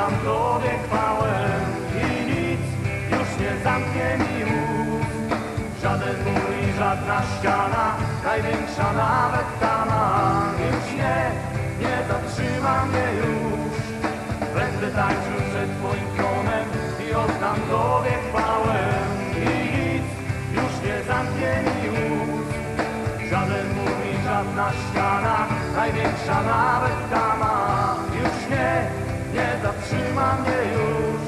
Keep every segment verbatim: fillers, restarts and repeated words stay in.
oddam Tobie chwałę i nic już nie zamknie mi ust. Żaden mur i żadna ściana, największa nawet tama, już nie, nie zatrzyma mnie już. Będę tańczył przed Twoim tronem i oddam Tobie chwałę i nic już nie zamknie mi ust. Żaden mur i żadna ściana, największa nawet tama, już nie, nie zatrzyma mnie już.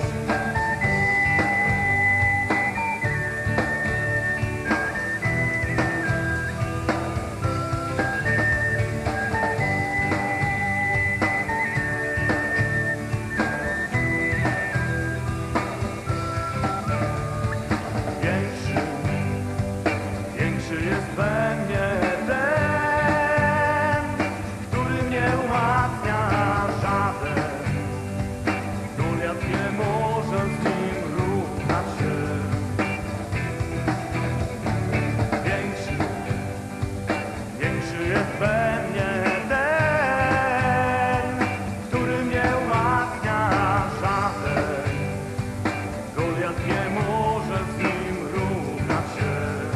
Większy, większy jest we mnie ten, który mnie umacnia. Żaden Goliat nie może z nim równać się. Większy, większy jest we mnie ten, który mnie umacnia. Żaden Goliat nie może z nim równać się.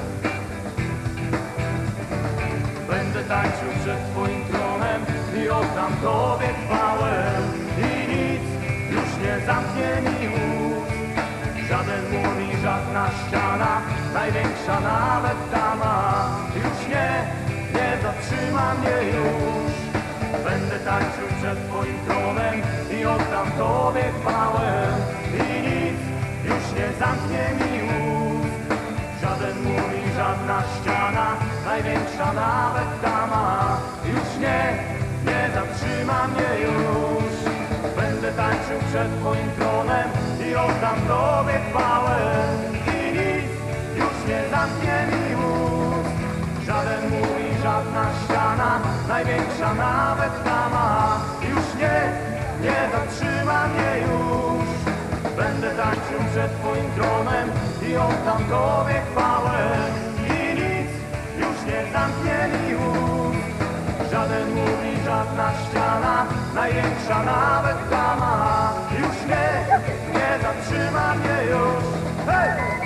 Będę tańczył przed Twoim tronem i oddam Tobie chwałę i nic już nie zamknie mi ust. Żaden mur i żadna ściana, największa nawet tama, już nie, nie zatrzyma mnie już. Będę tańczył przed Twoim tronem i oddam Tobie chwałę i nic już nie zamknie mi ust. Żaden mur i żadna ściana, największa nawet tama, już nie, nie zatrzyma mnie już. Będę tańczył przed Twoim tronem i oddam Tobie chwałę i nic już nie zamknie mi ust. Żaden mur i żadna ściana, największa nawet tama, już nie, nie zatrzyma mnie już. Będę tańczył przed Twoim tronem i oddam Tobie chwałę i nic już nie zamknie mi ust. Żaden mur i żadna ściana, największa nawet tama, już nie, nie zatrzyma mnie już. Hej!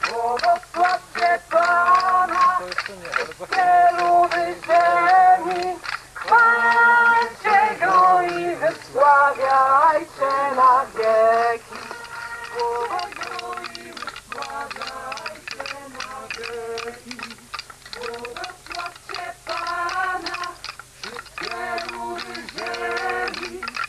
Błogosławcie Pana, wszystkie ludy ziemi, chwalcie Go i wysławiajcie na wieki. Błogosławcie na wieki. Błogosławcie Pana, wszystkie ludy ziemi,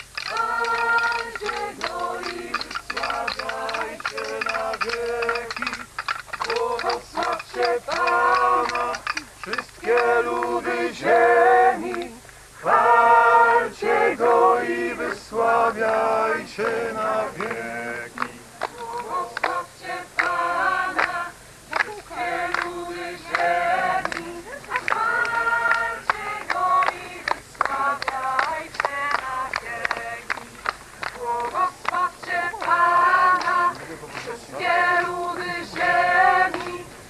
chwalcie Go i wysławiajcie na wieki. Błogosławcie Pana, wszystkie ludy ziemi, chwalcie Go i wysławiajcie na wieki. Błogosławcie Pana, wszystkie ludy ziemi, chwalcie Go i wysławiajcie na wieki. Błogosławcie Pana, wszystkie ludy ziemi,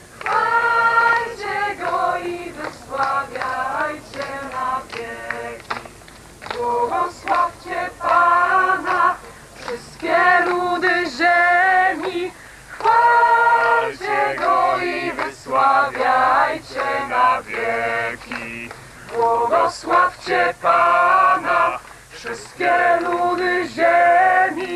chwalcie Go i wysławiajcie na wieki. Błogosławcie Pana, wszystkie ludy ziemi, chwalcie Go i wysławiajcie na wieki. Błogosławcie Pana, wszystkie ludy ziemi,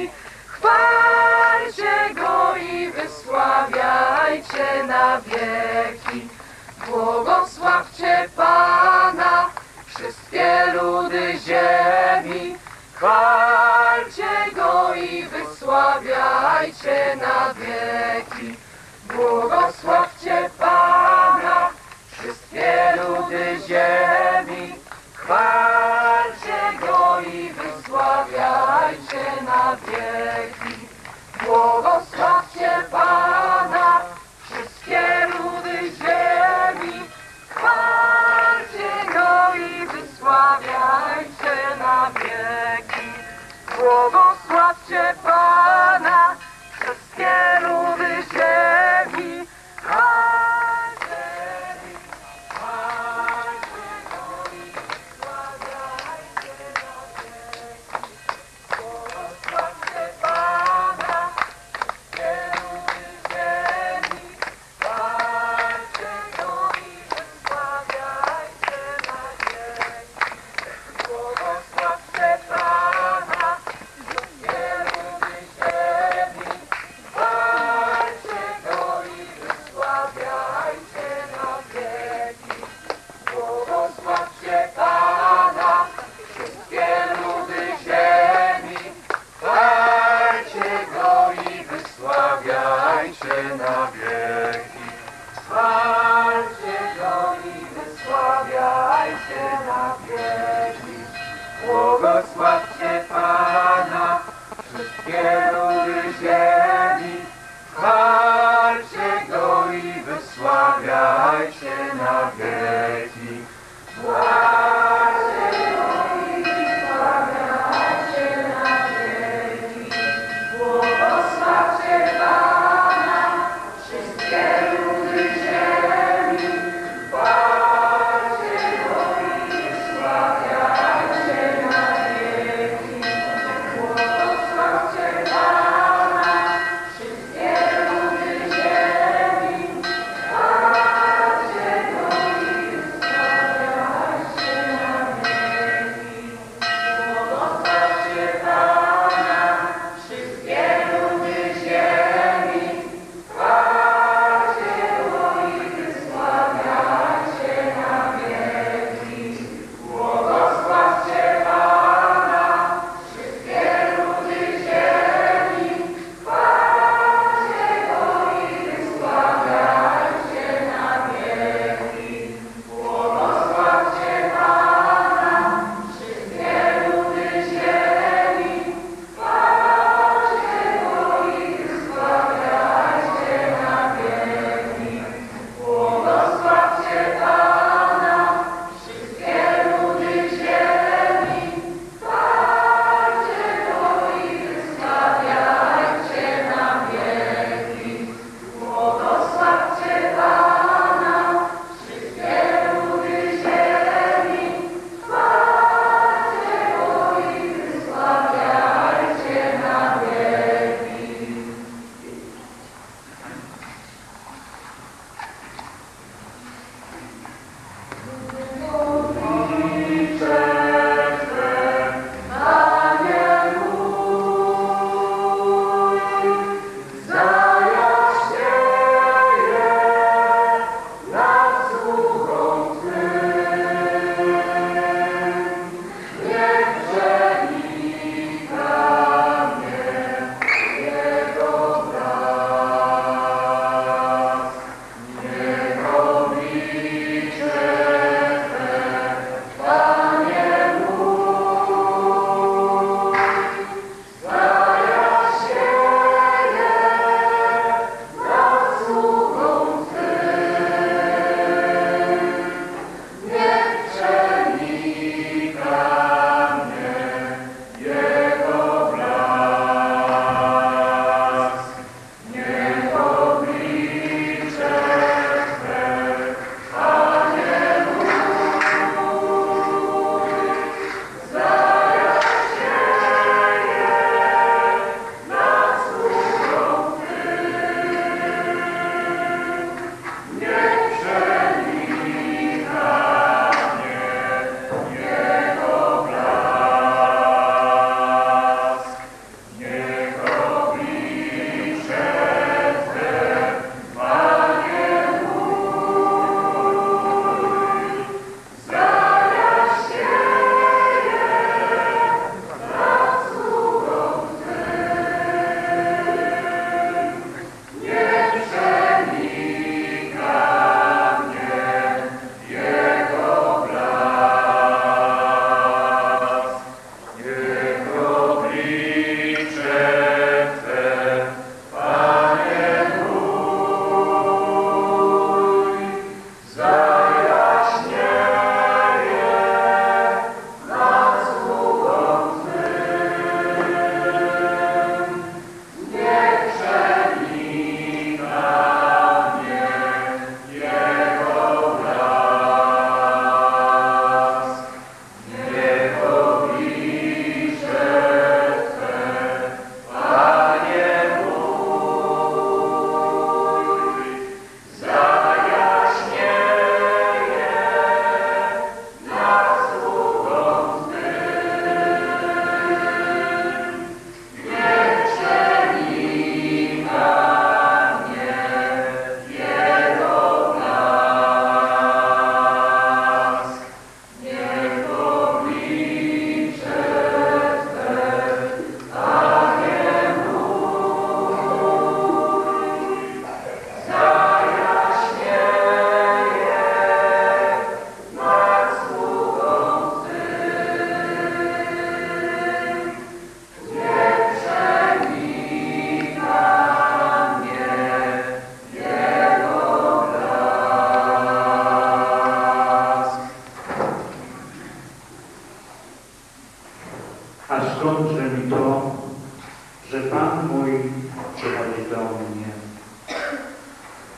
chwalcie Go i wysławiajcie na wieki. Błogosławcie Pana, wszystkie ludy ziemi, chwalcie Go i wysławiajcie na wieki. Błogosławcie Pana, wszystkie ludy ziemi, chwalcie Go i wysławiajcie na wieki. Błogosławcie Pana, wszystkie ludy ziemi, chwalcie Go i wysławiajcie na wieki. Błogosławcie Pana, wszystkie ludy ziemi, chwalcie, chwalcie Go i wysławiajcie na wieki. Błogosławcie Pana, wszystkie ludy ziemi,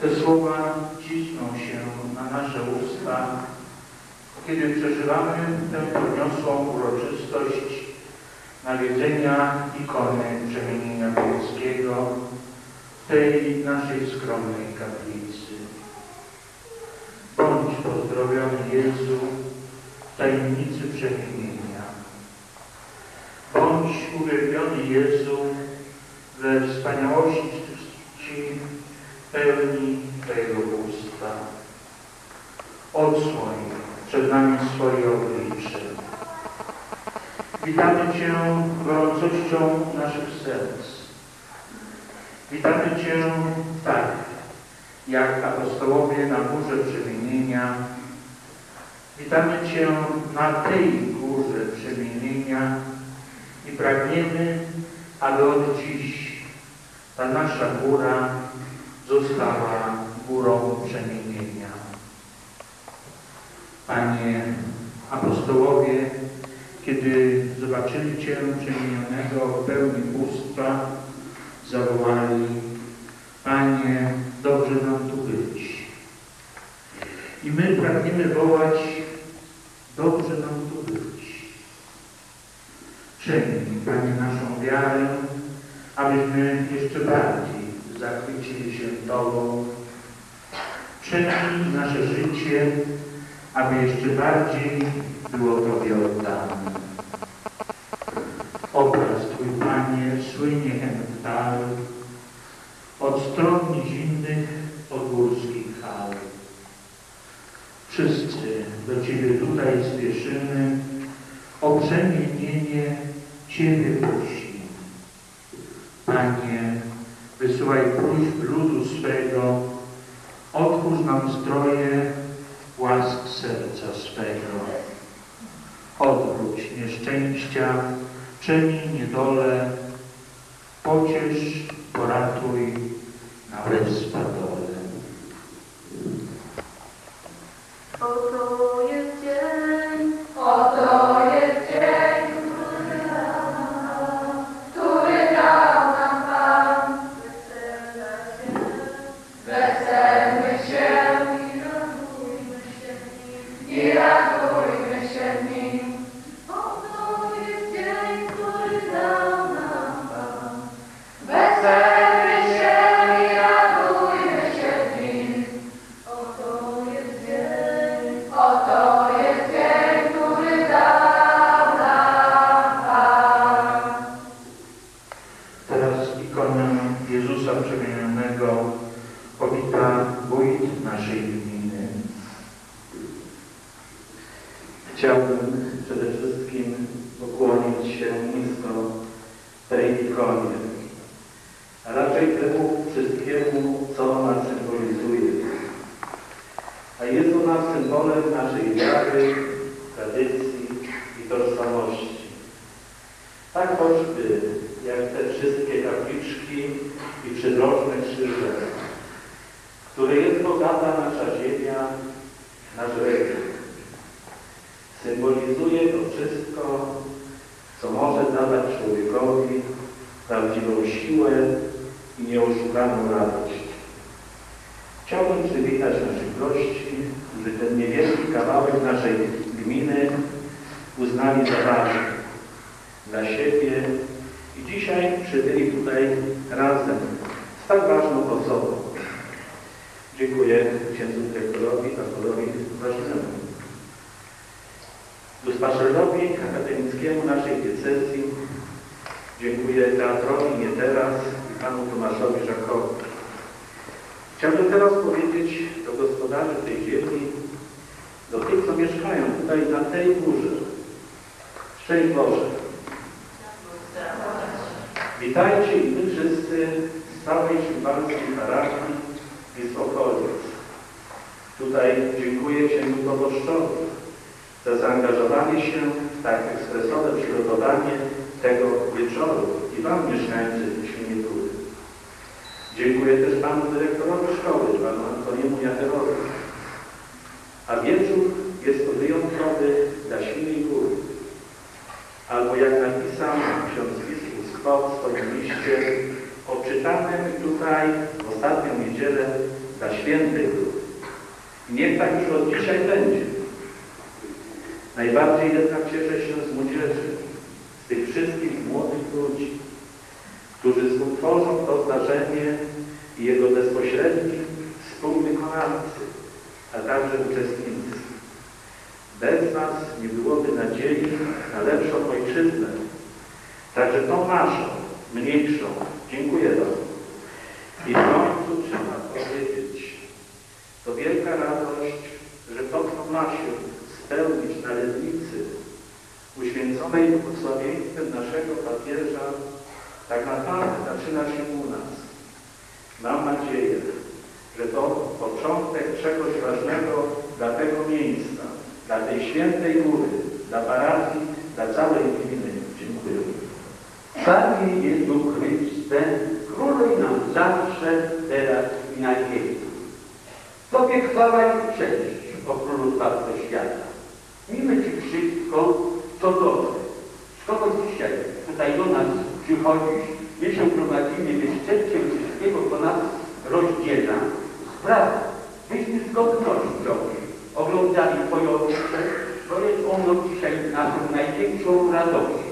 Te słowa cisną się na nasze usta, kiedy przeżywamy tę podniosłą uroczystość nawiedzenia ikony Przemienienia Bielskiego w tej naszej skromnej kaplicy. Bądź pozdrowiony Jezu w tajemnicy przemienienia. Bądź uwielbiony Jezu we wspaniałości pełni Twojego bóstwa. Odsłoń przed nami swoje oblicze. Witamy Cię gorącością naszych serc. Witamy Cię tak, jak apostołowie na górze przemienienia. Witamy Cię na tej górze przemienienia i pragniemy, aby od dziś ta nasza góra została górą przemienienia. Panie, apostołowie, kiedy zobaczyli Cię przemienionego w pełni bóstwa, zawołali: Panie, dobrze nam tu być. I my pragniemy wołać: dobrze nam tu być. Przemień, Panie, naszą wiarę, abyśmy jeszcze bardziej zachwycili się Tobą. Przemień nasze życie, aby jeszcze bardziej było Tobie oddane. Obraz Twój, Panie, słynie hemdal od stron nizinnych, od górskich hal. Wszyscy do Ciebie tutaj spieszymy, o przemienienie Ciebie prosimy. Panie, wysyłaj próśb ludu swego, otwórz nam zdroje łask serca swego. Odwróć nieszczęścia, przemij niedolę, pociesz, poratuj na bezpadole. Oto jest dzień, oto jest dzień, który dał nam, który dał nam Pan. Weselmy się, weselmy się i radujmy się w nim, i radujmy się w nim. Oto jest dzień, który dał nam Pan. Weselmy się i radujmy się w nim. Oto jest dzień, oto jest dzień, który dał nam Pan. Teraz ikona Jezusa Przemienionego powita wójt naszej gminy. Chciałbym przede wszystkim pokłonić się nisko tej ikonie, a raczej temu wszystkiemu, co ona symbolizuje. A jest ona symbolem naszej wiary, tradycji i tożsamości. Tak choćby jak te wszystkie kapliczki i przydrożne krzyże, które jest bogata nasza ziemia, nasz region. Symbolizuje to wszystko, co może dawać człowiekowi prawdziwą siłę i nieoszukaną radość. Chciałbym przywitać naszych gości, którzy ten niewielki kawałek naszej gminy uznali za ważny dla siebie i dzisiaj przybyli tutaj razem z tak ważną osobą. Dziękuję księdzu dyrektorowi, apostolowi ważnemu. Duszpasterzowi akademickiemu naszej diecezji. Dziękuję teatrowi Nie Teraz i panu Tomaszowi Żakowi. Chciałbym teraz powiedzieć do gospodarzy tej ziemi, do tych, co mieszkają tutaj na tej górze. Szczęść Boże! Witajcie i wy wszyscy z całej szymbalskiej parafii i z okolic. Tutaj dziękuję księdzu proboszczowi za zaangażowanie się w tak ekspresowe przygotowanie tego wieczoru i wam, mieszkańcy Świętej Góry. Dziękuję też panu dyrektorowi szkoły, panu Antoniemu Jacherowi. A wieczór jest to wyjątkowy dla Świętej Góry. Albo jak napisał ksiądz biskup Skwo w swoim liście, odczytanym tutaj w ostatnią niedzielę dla święty duch. I niech tak już od dzisiaj będzie. Najbardziej jednak cieszę się z młodzieży, z tych wszystkich młodych ludzi, którzy współtworzą to zdarzenie i jego bezpośredni współwykonawcy, a także uczestnicy. Bez nas nie byłoby nadziei na lepszą ojczyznę, także tą naszą, mniejszą. Dziękuję Wam. I w końcu trzeba powiedzieć, to wielka radość, że to ma się spełnić na Lednicy, uświęconej błogosławieństwem naszego papieża, tak naprawdę zaczyna się u nas. Mam nadzieję, że to początek czegoś ważnego dla tego miejsca, dla tej świętej góry, dla parafii, dla całej gminy. Dziękuję. Panie Jezu Chryste, króluj nam zawsze, teraz i na wieki. Tobie chwała i cześć, o Królu Zbawco świata. Mimy Ci wszystko, co dobre. Skoro dzisiaj tutaj do nas przychodzisz, my się prowadzimy wyszczepciem wszystkiego, co nas rozdziela. Sprawa, byśmy z godnością oglądali Twoje oblicze, bo jest ono dzisiaj naszą największą radością.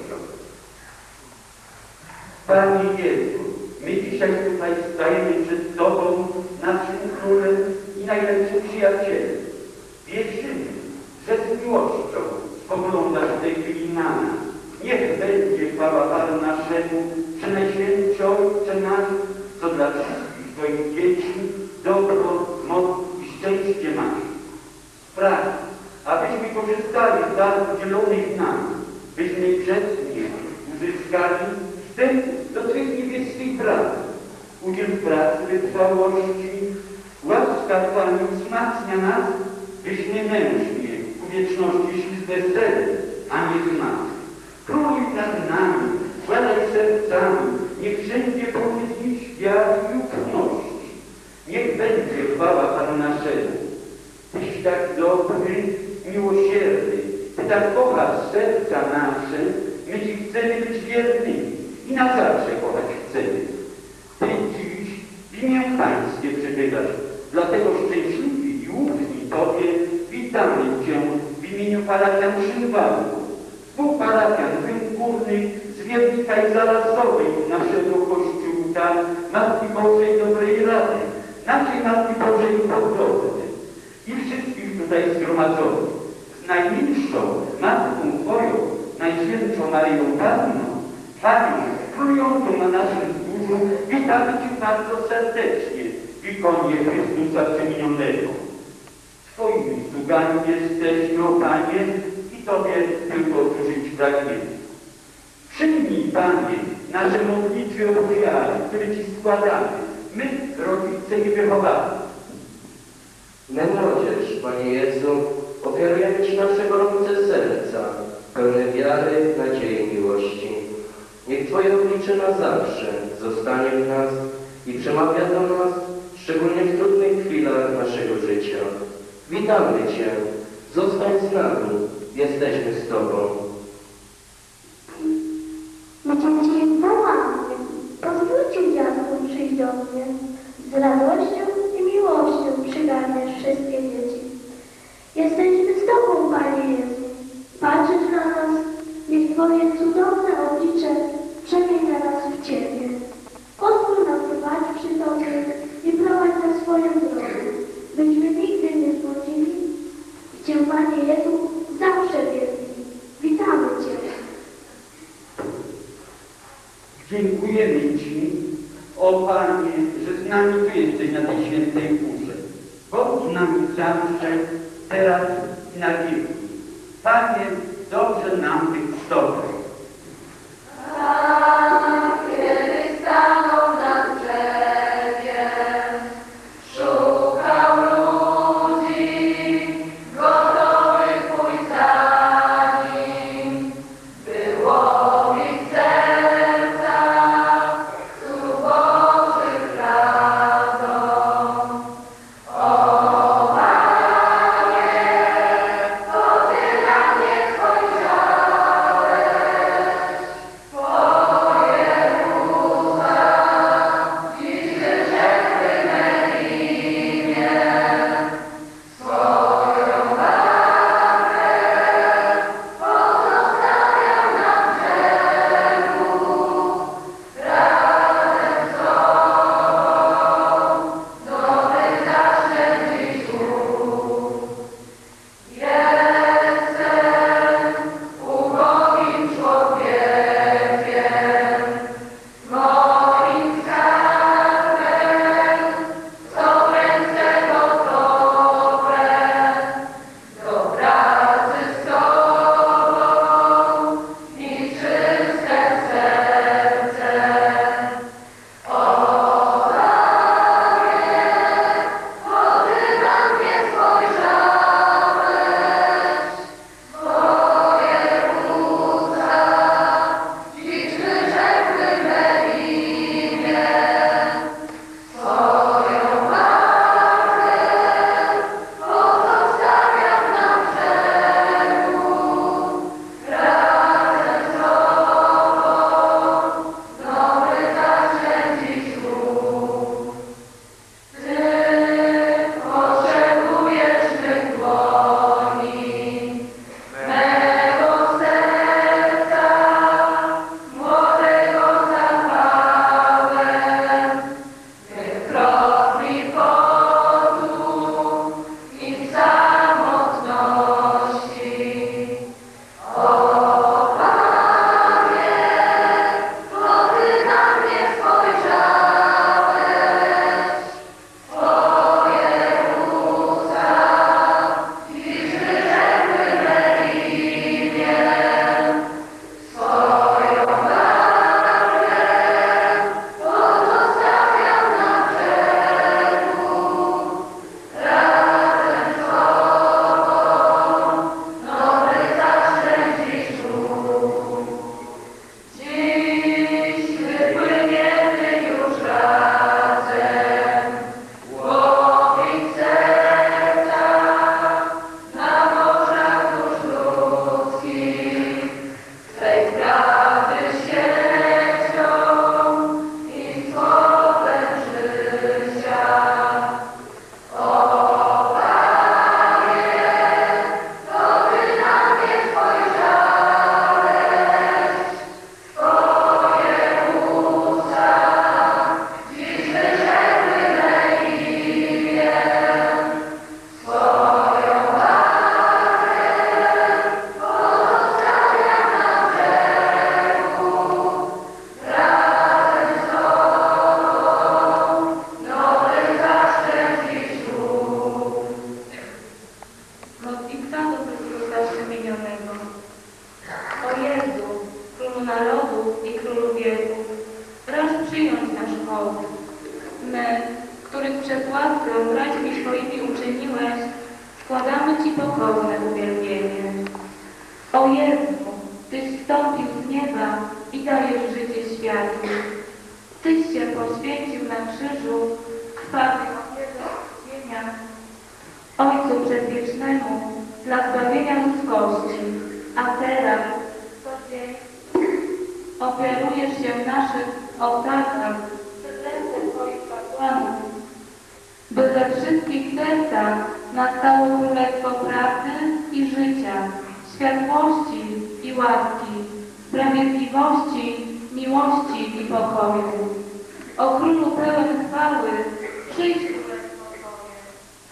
Panie Jezu, my dzisiaj tutaj stajemy przed Tobą, naszym Królem i najlepszym przyjacielem. Wierzymy, że z miłością spoglądasz w tej chwili na nas. Niech będzie chwała Panu naszemu, Przenajświętszy Ojcze nasz, co dla wszystkich Twoich dzieci dobro, moc i szczęście masz. Spraw, abyśmy korzystali z darów dzielonych nam, byśmy grzecznie uzyskali wstęp do Twych niebieskich praw. Udziel pracy wytrwałości, łaska Twoja wzmacnia nas, byśmy mężnie ku wieczności szli z weselem, a nie z nas. Króluj nad nami, władaj sercami, niech wszędzie powiedz świat i ufności. Niech będzie chwała Panu naszemu. Tyś tak dobry, miłosierny, Ty tak kochasz serca nasze, my Ci chcemy być wiernymi i na zawsze kochać chcemy. Ty dziś w imię Pańskie przybywasz, dlatego szczęśliwi i ufni Tobie witamy Cię w imieniu parafian Szynwału, współparafian Wym Górnych z Wiernika i Zalasowej naszego Kościółka, Matki Bożej Dobrej Rady, naszej Matki Bożej Podrodnej i wszystkich tutaj zgromadzonych. Z najmilszą Matką Twoją, Najświętszą Maryją Panną, Panią, królującą na naszym wzgórzu, witamy Cię bardzo serdecznie w ikonie Chrystusa Przemienionego. Twoimi sługami jesteśmy, o Panie, i Tobie tylko służyć pragniemy. Przyjmij, Panie, nasze modlitwy o ofiary, które Ci składamy, my, rodzice i wychowani. My, młodzież, Panie Jezu, ofiarujemy Ci nasze gorące serca, pełne wiary, nadziei, miłości. Niech Twoje oblicze na zawsze zostanie w nas i przemawia do nas, szczególnie w trudnych chwilach naszego życia. Witamy Cię, zostań z nami, jesteśmy z Tobą. My Cię dzisiaj wołamy, pozwólcie dziadkom przyjść do mnie. Z radością i miłością przygarniasz wszystkie dzieci. Jesteśmy z Tobą, Panie Jezu. Patrzysz na nas, niech Twoje cudowne oblicze przemienia nas w Ciebie. Pozwól nam trwać przy Tobie i prowadź na swoją drogę, byśmy nigdy nie zbłądzili i Cię, Panie Jezu, zawsze wierni. Witamy Cię. Dziękujemy Ci, o Panie, że z nami Tu jesteś na tej świętej górze. Bądź z nami zawsze, teraz i na wieki. Panie, dobrze nam być z Tobą. Tak, kiedy stanął nad brzegiem, szukał ludzi, gotowych pójść za nim. Było ich serca, słów Bożych prawdą. O Panie, to Ty na mnie spojrzałeś. składamy Ci pokorne uwielbienie. O Jezu, Tyś wstąpił z nieba i dajesz życie światu. Tyś się poświęcił na krzyżu, krwawy ofierze zbawienia, Ojcu Przedwiecznemu dla zbawienia ludzkości, a teraz co dzień ofiarujesz się w naszych ołtarzach przed ręce Twoich kapłanów, by we wszystkich sercach nastało królestwo prawdy i życia, światłości i łaski, sprawiedliwości, miłości i pokoju. O Królu pełen chwały, przyjdź królestwo Twoje.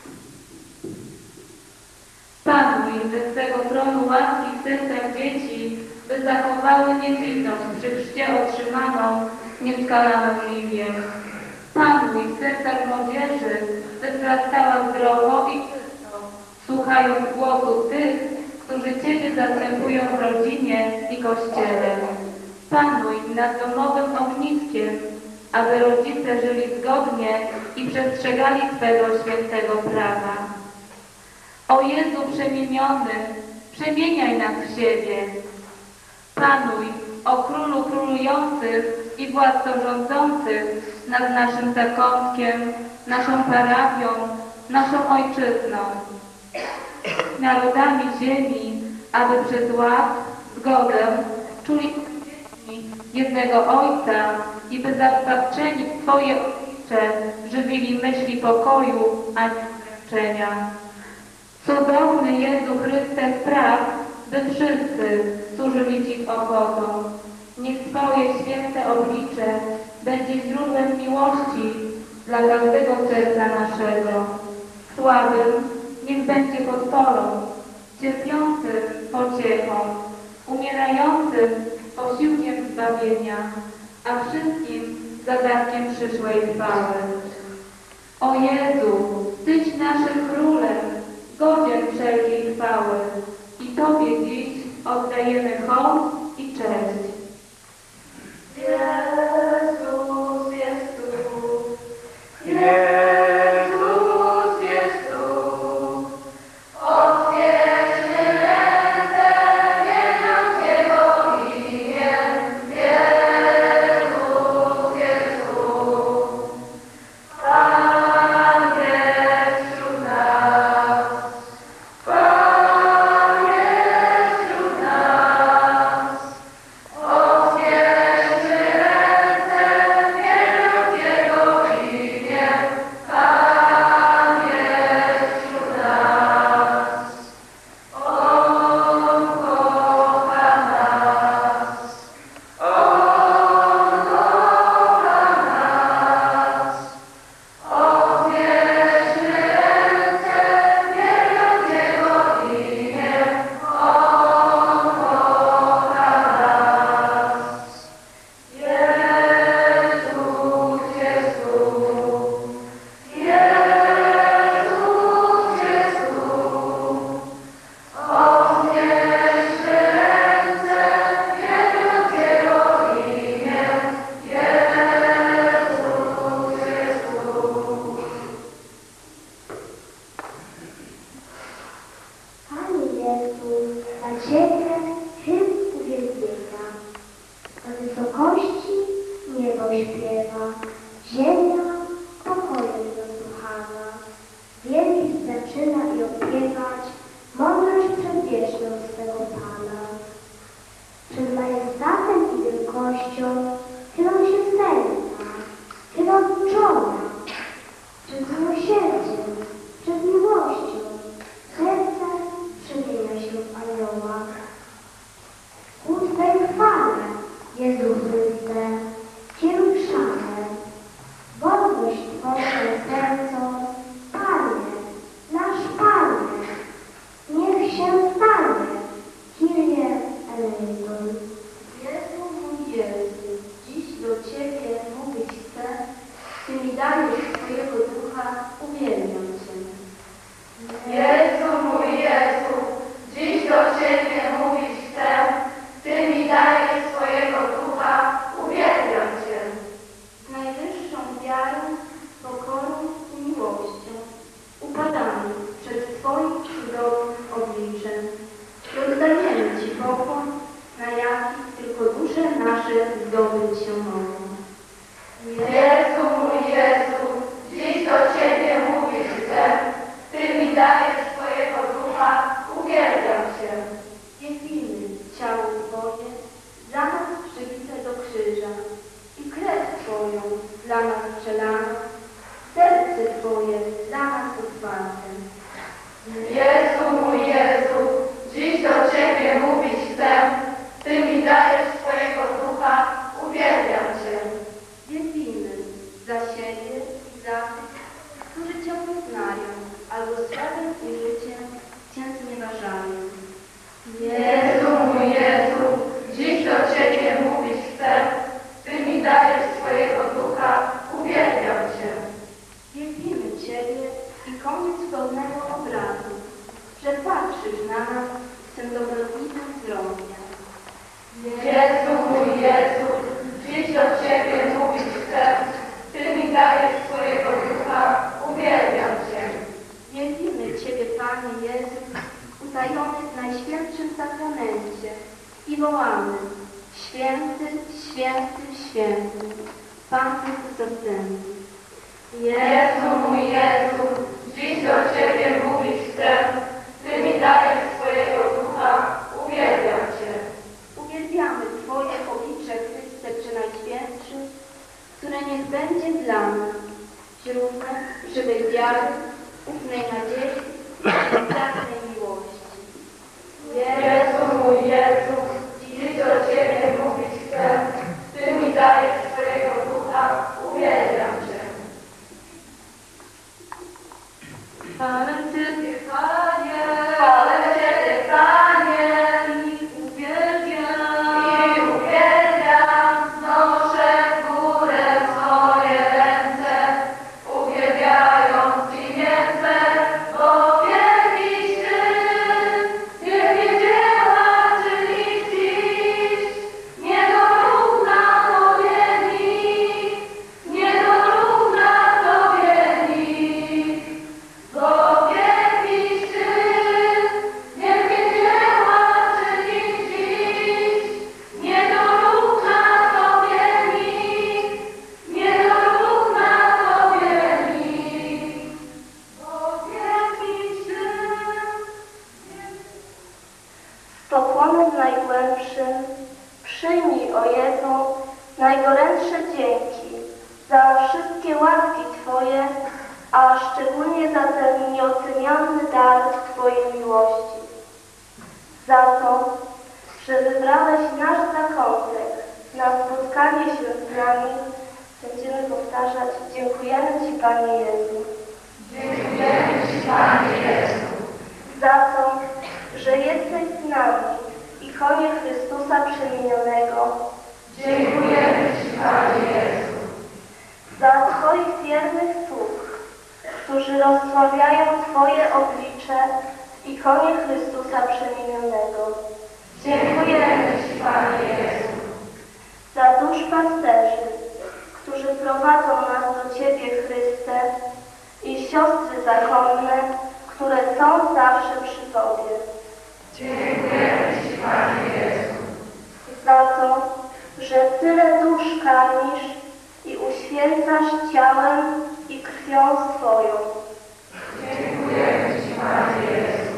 Panuj ze swego tronu łaski w sercach dzieci, by zachowały niewinność przy chrzcie otrzymaną, nieskalaną imię. Panuj w sercach młodzieży, by wzrastała zdrowo i czysto, słuchając głosu tych, którzy Ciebie zastępują w rodzinie i Kościele. Panuj nad domowym ogniskiem, aby rodzice żyli zgodnie i przestrzegali swego świętego prawa. O Jezu przemieniony, przemieniaj nas w siebie. Panuj, o Królu królujących i władco rządzących nad naszym zakątkiem, naszą parafią, naszą ojczyzną, narodami ziemi, aby przez ład, zgodę czuli dzieci jednego Ojca i by zaopatrzeni w Twoje oblicze żywili myśli pokoju, a nie zmęczenia. Cudowny Jezu Chryste, spraw, by wszyscy służyli Ci z ochotą. Niech Twoje święte oblicze będzie źródłem miłości dla każdego serca naszego. Słabym niech będzie podporą, cierpiącym pociechą, umierającym posiłkiem zbawienia, a wszystkim zadatkiem przyszłej chwały. O Jezu, Tyś naszym Królem, godzien wszelkiej chwały i Tobie dziś oddajemy hołd i cześć. Jezus jest tu. Jezus jest tu. Otwierzmy ręce, wiedząc Jego imię. Jezus jest tu. Pan jest Maria, albo zdrowiem i życiem Cię znieważają. Jezu, mój Jezu, dziś do Ciebie mówić chcę, Ty mi dajesz swojego ducha, uwielbiam Cię. Wielbimy Ciebie i koniec pełnego obrazu, że patrzysz na nas tym dobrowitym wzrokiem. Jezu, mój Jezu, dziś do Ciebie mówić chcę, Ty mi dajesz swojego ducha, uwielbiam Cię. Wielbimy Ciebie, Panie Jezu, utajony w Najświętszym Sakramencie i wołamy: Święty, święty, święty, Pan Bóg zastępny. Jezu, mój Jezu, dziś do Ciebie mówić chcę, Ty mi dajesz swojego ducha, uwielbiam Cię. Uwielbiamy Twoje oblicze, Chryste Przenajświętszy, które niech będzie dla nas źródłem żywej wiary, ufnej nadziei i zdalnej miłości. Jezu, mój Jezu, dziś do Ciebie mówić chcę, Ty mi dajesz swojego ducha, uwielbiam Cię. Chwalę Ciebie, Panie, Chwalę Ciebie, Panie, i uwielbiam, i uwielbiam, znoszę w górę swoje ręce, uwielbiając imię Twe, bo wielkiś Ty, wielkie dzieła czynisz dziś, nie dorówna Tobie nikt, nie dorówna Tobie nikt. Bo wielkiś Ty, wielkie dzieła czynisz dziś, nie dorówna Tobie nikt, nie dorówna Tobie nikt. Bo wielkiś Ty. Z pokłonem najgłębszym przyjmij, o Jezu, najgorętsze dzięki za wszystkie łaski Twoje, a szczególnie za ten nieoceniony dar Twojej miłości. Za to, że wybrałeś nasz zakątek na spotkanie się z nami, będziemy powtarzać: dziękujemy Ci, Panie Jezu. Dziękujemy Ci, Panie Jezu. Za to, że jesteś z nami i konie Chrystusa przemienionego. Dziękujemy Ci, Panie Jezu. Za Twoich wiernych sług, którzy rozsławiają Twoje oblicze i konie Chrystusa przemienionego. Dziękujemy Ci, Panie Jezu. Za duszpasterzy, którzy prowadzą nas do Ciebie, Chryste, i siostry zakonne, które są zawsze przy Tobie. Dziękujemy Ci, Panie Jezu. Za to, że tyle dusz karmisz i uświęcasz ciałem i krwią swoją. Dziękujemy Ci, Panie Jezu.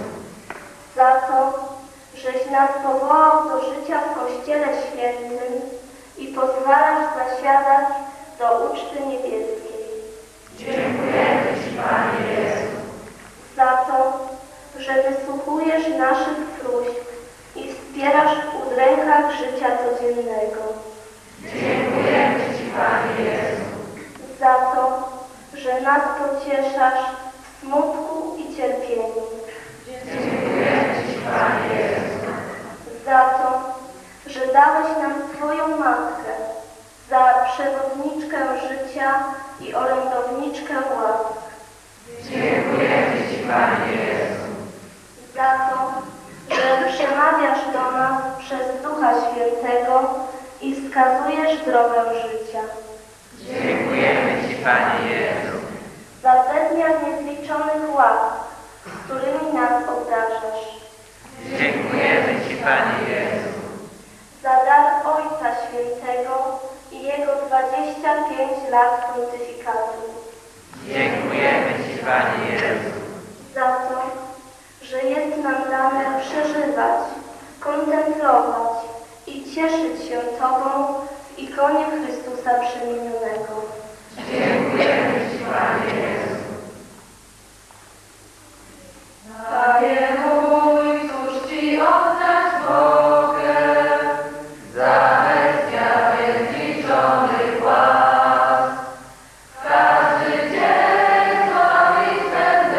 Za to, żeś nas powołał do życia w Kościele Świętym i pozwalasz zasiadać do uczty niebieskiej. Dziękujemy Ci, Panie Jezu. Za to, że wysłuchujesz naszych próśb i wspierasz w udrękach życia codziennego. Dziękujemy Ci, Panie Jezu. Za to, że nas pocieszasz w smutku i cierpieniu. Dziękujemy Ci, Panie Jezu. Za to, że dałeś nam swoją Matkę, za przewodniczkę życia i orędowniczkę łask. Dziękujemy Ci, Panie Jezu. Za to, że przemawiasz do nas przez Ducha Świętego i wskazujesz drogę życia. Dziękujemy Ci, Panie Jezu. Za bezmiar niezliczonych łask, którymi nas obdarzasz. Dziękujemy Ci, Panie Jezu. Za dar Ojca Świętego i Jego dwadzieścia pięć lat pontyfikatu. Dziękujemy Ci, Panie Jezu. Za to, że jest nam dane przeżywać, kontemplować i cieszyć się Tobą w ikonie Chrystusa przemienionego. Dziękujemy Ci, Panie Jezu. Panie mój, cóż Ci oddać mogę za bezmiar niezliczonych łask. Każdy dzień sławić będę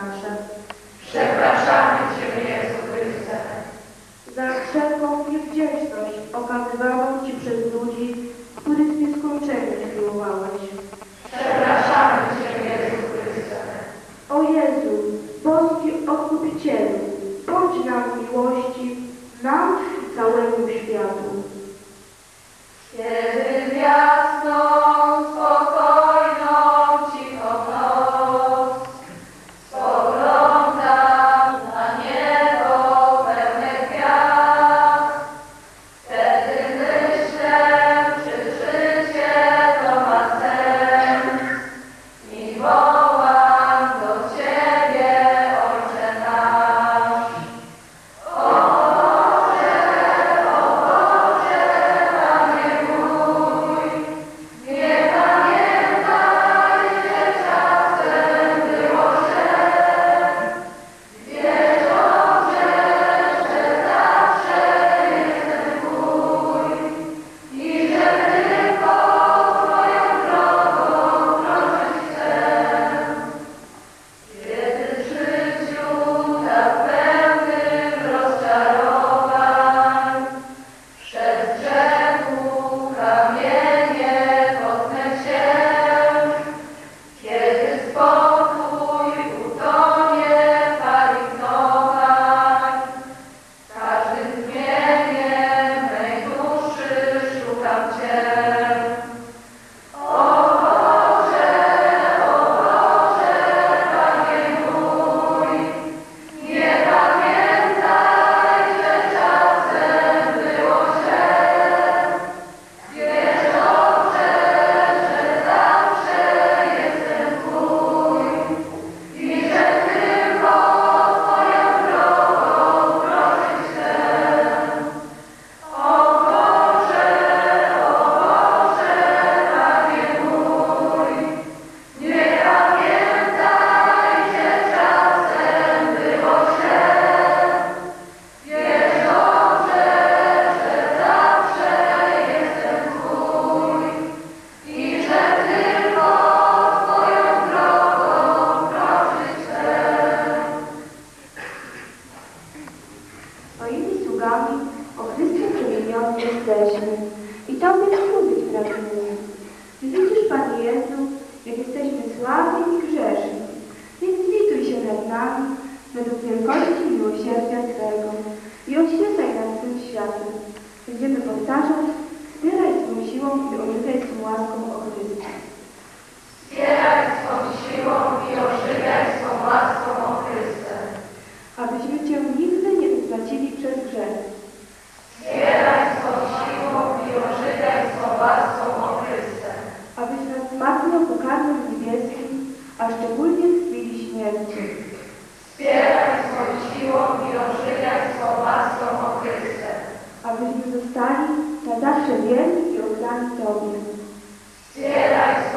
nasze. Przepraszamy Cię, Jezu Chryste. Za wszelką niewdzięczność okazywaną Ci przez ludzi, których nieskończenie miłowałeś. Przepraszamy Cię, Jezu Chryste. O Jezu, boski Odkupicielu, bądź nam miłości, nam i całemu światu. Kiedy jasną, spokojną, cichą noc spoglądam na niebo pełne gwiazd, wtedy myślę, czy życie to ma sens i wołam do Ciebie, Ojcze nasz. O Boże, o Boże, Panie mój, nie pamiętaj, że czasem było źle. Wiesz dobrze, że zawsze jestem Twój i że tylko Twoją drogą krążyć chcę. Kiedy w życiu tak pełnym rozczarowań przez grzechu kamienie potknę się, kiedy spokój utonie w fali gnowań, każdym tchnieniem mej duszy szukam Cię. O Boże, o Boże, Panie mój, nie pamiętaj, że czasem było źle. Wiesz dobrze, że zawsze jestem Twój i że tylko Twoją drogą krążyć chcę. O Boże, o Boże, Panie mój, nie pamiętaj, że czasem było źle. Wiesz dobrze, że zawsze jestem Twój i że tylko Twoją drogą krążyć chcę. Twoimi sługami o Chryste przemienioni jesteśmy i Tobie służyć pragniemy. Ty widzisz, Panie Jezu, jak jesteśmy słabi i grzeszni, więc zlituj się nad nami według wielkości miłosierdzia Twego i oświecaj nas tym światem. Będziemy powtarzać, wspieraj swą siłą i ożywiaj swą łaską o Chryste. Wspieraj swą siłą i ożywiaj swą łaską o Chryste. Abyśmy Cię nigdy nie utracili przez grzech. Wspieraj swą siłą i ożywiaj swą łaską o Chryste. Abyś nas wzmacniał pokarmem niebieskim, a szczególnie w chwili śmierci. Wspieraj swą siłą i ożywiaj swą łaską o Chryste. Abyśmy zostali na zawsze wierni i oddani Tobie. Wspieraj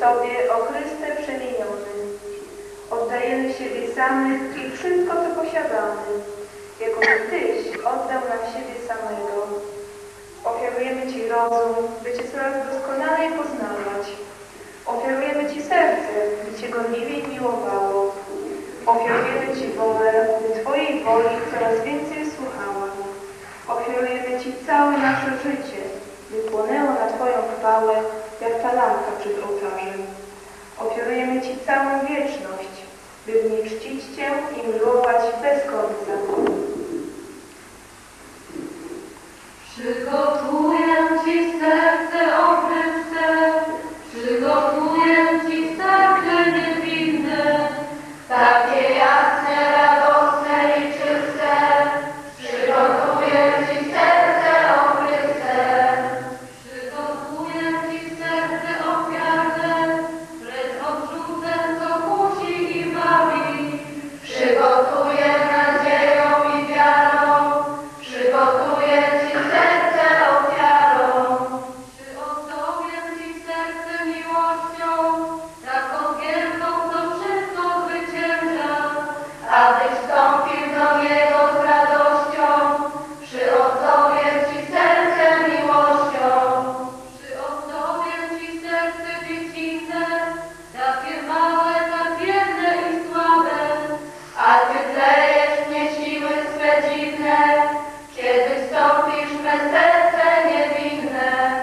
Tobie, o Chryste przemieniony. Oddajemy siebie samych i wszystko, co posiadamy, jako Tyś oddał nam siebie samego. Ofiarujemy Ci rozum, by Cię coraz doskonalej poznawać. Ofiarujemy Ci serce, by Cię gorliwiej miłowało. Ofiarujemy Ci wolę, by Twojej woli coraz więcej słuchała. Ofiarujemy Ci całe nasze życie, by płonęło na Twoją chwałę, jak ta lampka przed ołtarzem. Ofiarujemy Ci całą wieczność, by w niej czcić Cię i miłować bez końca. Przygotuję Ci serce obryce, przygotuję Ci serce niewinne, takie jasne, radosne i czyste. Przygotuję Ci serce obryce, przygotuję Ci serce ofiarne, lecz odrzucę, co kusi i bawi. Przygotuję nadzieją i wiarą, przygotuję Ci serce ofiarą. Przyozdobnię Ci serce miłością, taką wielką, co wszystko zwycięża, abyś wstąpił do Niego z radością. Przyozdobię Ci serce miłością, przyozdobię Ci serce dziecinne, takie małe, tak biedne i słabe, a Ty tlejesz mnie siły swe dziwne, kiedy wstąpisz w me serce niewinne.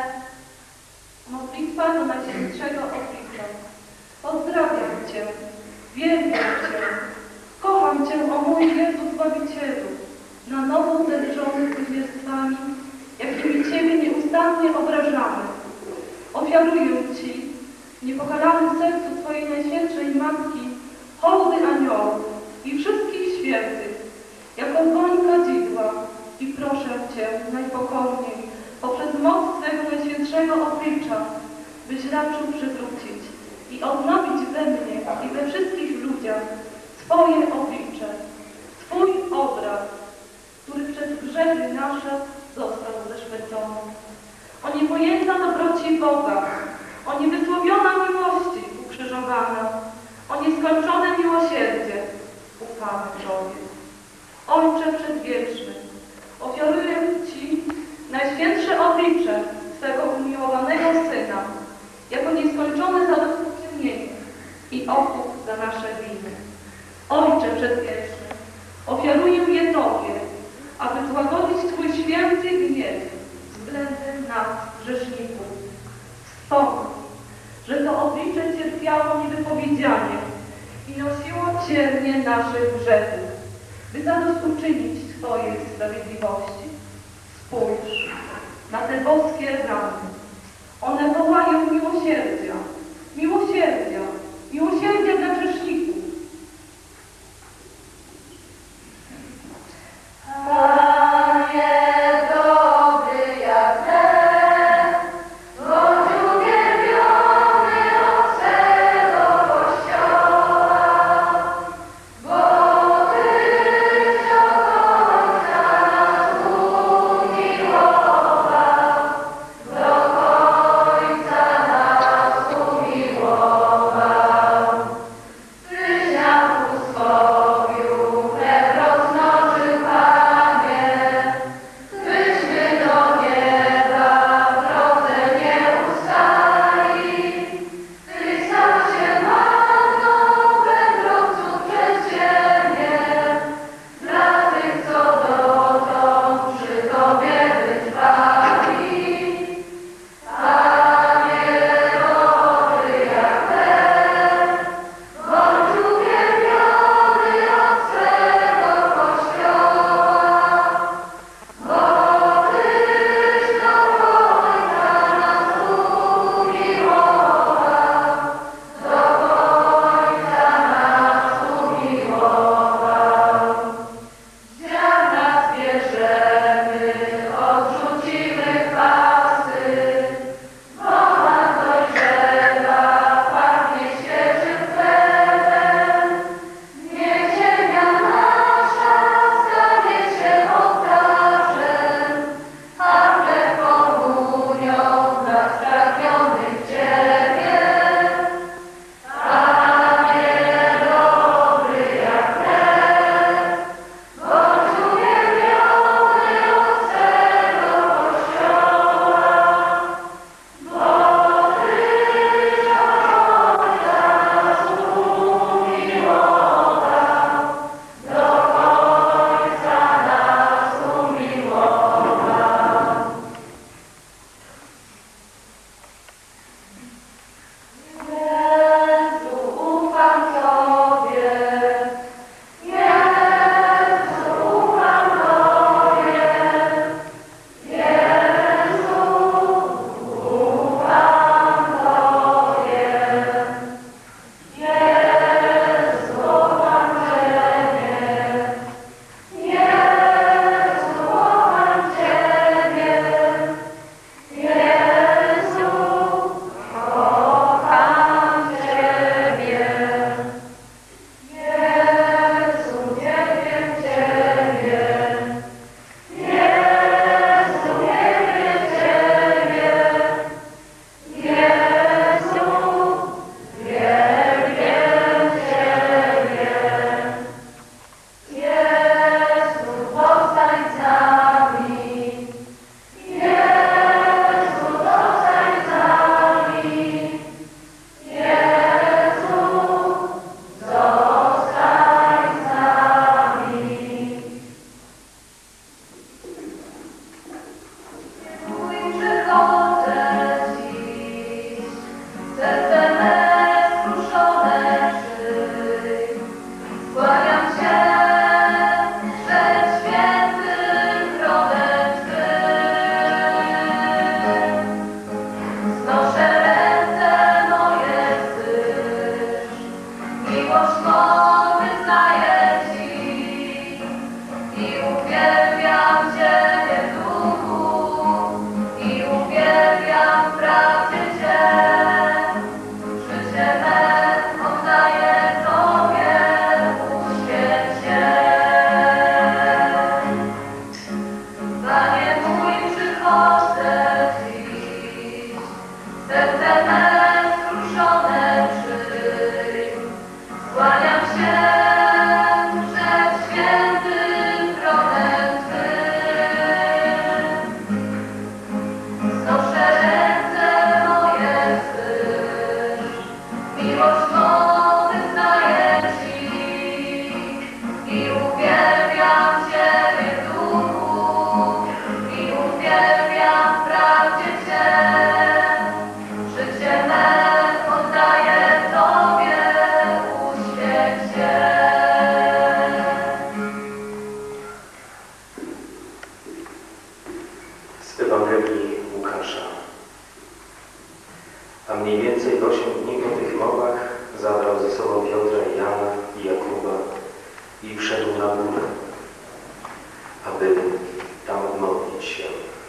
Modlitwa do Najświętszego Oblicza. Pozdrawiam Cię, wielbiam Cię, kocham Cię, o mój Jezu Zbawicielu, na nowo zderzony zwycięstwami, jakimi Ciebie nieustannie obrażamy. Ofiaruję Ci, w niepokalanym sercu Twojej Najświętszej Matki, hołdy aniołów i wszystkich świętych, jako dłoń kadzidła, i proszę Cię najpokorniej, poprzez moc swego Najświętszego Oblicza, byś raczył przywrócić i odnowić we mnie i we wszystkich ludziach Twoje oblicze, Twój obraz, który przez grzechy nasze został zeszpecony. O niepojęta dobroci Boga, o niewysłowiona miłości ukrzyżowana, o nieskończone miłosierdzie ufamy Tobie. Ojcze Przedwieczny, ofiaruję Ci Najświętsze Oblicze swego umiłowanego Syna, jako nieskończone zadośćuczynienie i okup za nasze winy. Ojcze Przedwieczny, ofiaruję je Tobie, aby złagodzić Twój święty gniew względem nas, grzeszników. Wspomnij, że to oblicze cierpiało niewypowiedzianie i nosiło ciernie naszych grzechów, by zadośćuczynić Twojej sprawiedliwości. Spójrz na te boskie rany. One wołają miłosierdzia, miłosierdzia, miłosierdzia dla grzeszników. Panie dobry jak ten, bądź uwielbiony od swego Kościoła, bo Tyś do końca nas umiłował, do końca nas umiłował. miłość mą wyznaję Ci i uwielbiam Ciebie Duchu, i uwielbiam w prawdzie Cię. Życie me oddaję Tobie, uświęć się. Z Ewangelii Łukasza. A mniej więcej w osiem dni po tych mowach zabrał ze sobą Piotra i Jana i Jakuba i wszedł na górę, aby tam modlić się.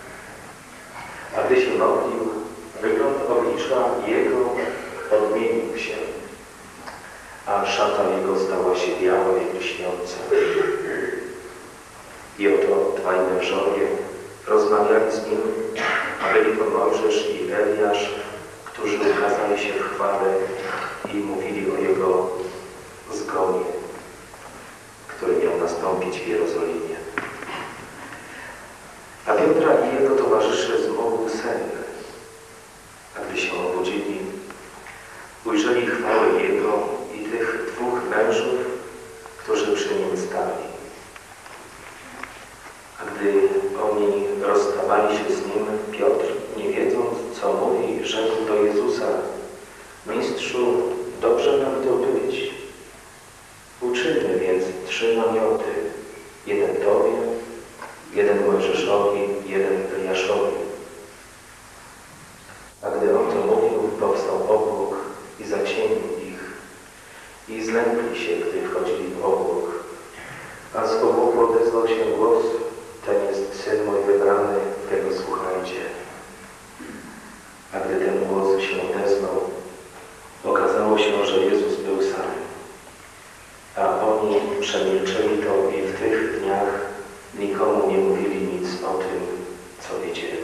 A gdy się modlił, wygląd oblicza jego odmienił się, a szata jego stała się biała jak lśniąca. I oto dwaj mężowie rozmawiali z nim, a byli to Mojżesz i Eliasz, którzy ukazali się w chwale i mówili o jego zgonie, który miał nastąpić w Jerozolimie. A Piotra i jego towarzysze zmógł sen, a gdy się obudzili, ujrzeli chwałę jego i tych dwóch mężów, którzy przy nim stali. A gdy oni rozstawali się z nim, Piotr, nie wiedząc, co mówi, rzekł do Jezusa: Mistrzu, dobrze nam to być. Uczyńmy więc trzy namioty, jeden Tobie, jeden Mojżeszowi, jeden Eliaszowi. A gdy on to mówił, powstał obłok i zacienił ich i zlękli się, gdy wchodzili w obłok. A z obłoku odezwał się głos: Ten jest Syn mój wybrany, tego słuchajcie. A gdy ten głos się odezwał, okazało się, że Jezus był sam. A oni przemilczeli to i w tych dniach nikomu nie mówili nic o tym, co wiedzieli.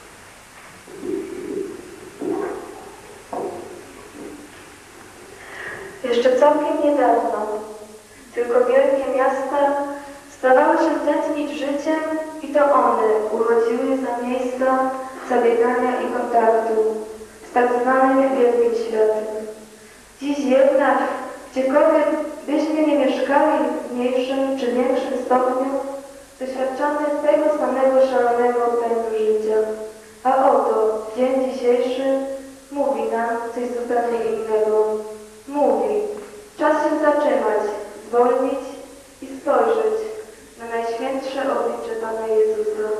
Jeszcze całkiem niedawno tylko wielkie miasta stawały się tętnić życiem i to one uchodziły za miejsca zabiegania i kontaktu z tak zwanym wielkim światem. Dziś jednak, gdziekolwiek byśmy nie mieszkali w mniejszym czy większym stopniu, doświadczamy tego samego szalonego pędu życia. A oto dzień dzisiejszy mówi nam coś zupełnie innego. Mówi, czas się zatrzymać, zwolnić i spojrzeć na najświętsze oblicze Pana Jezusa.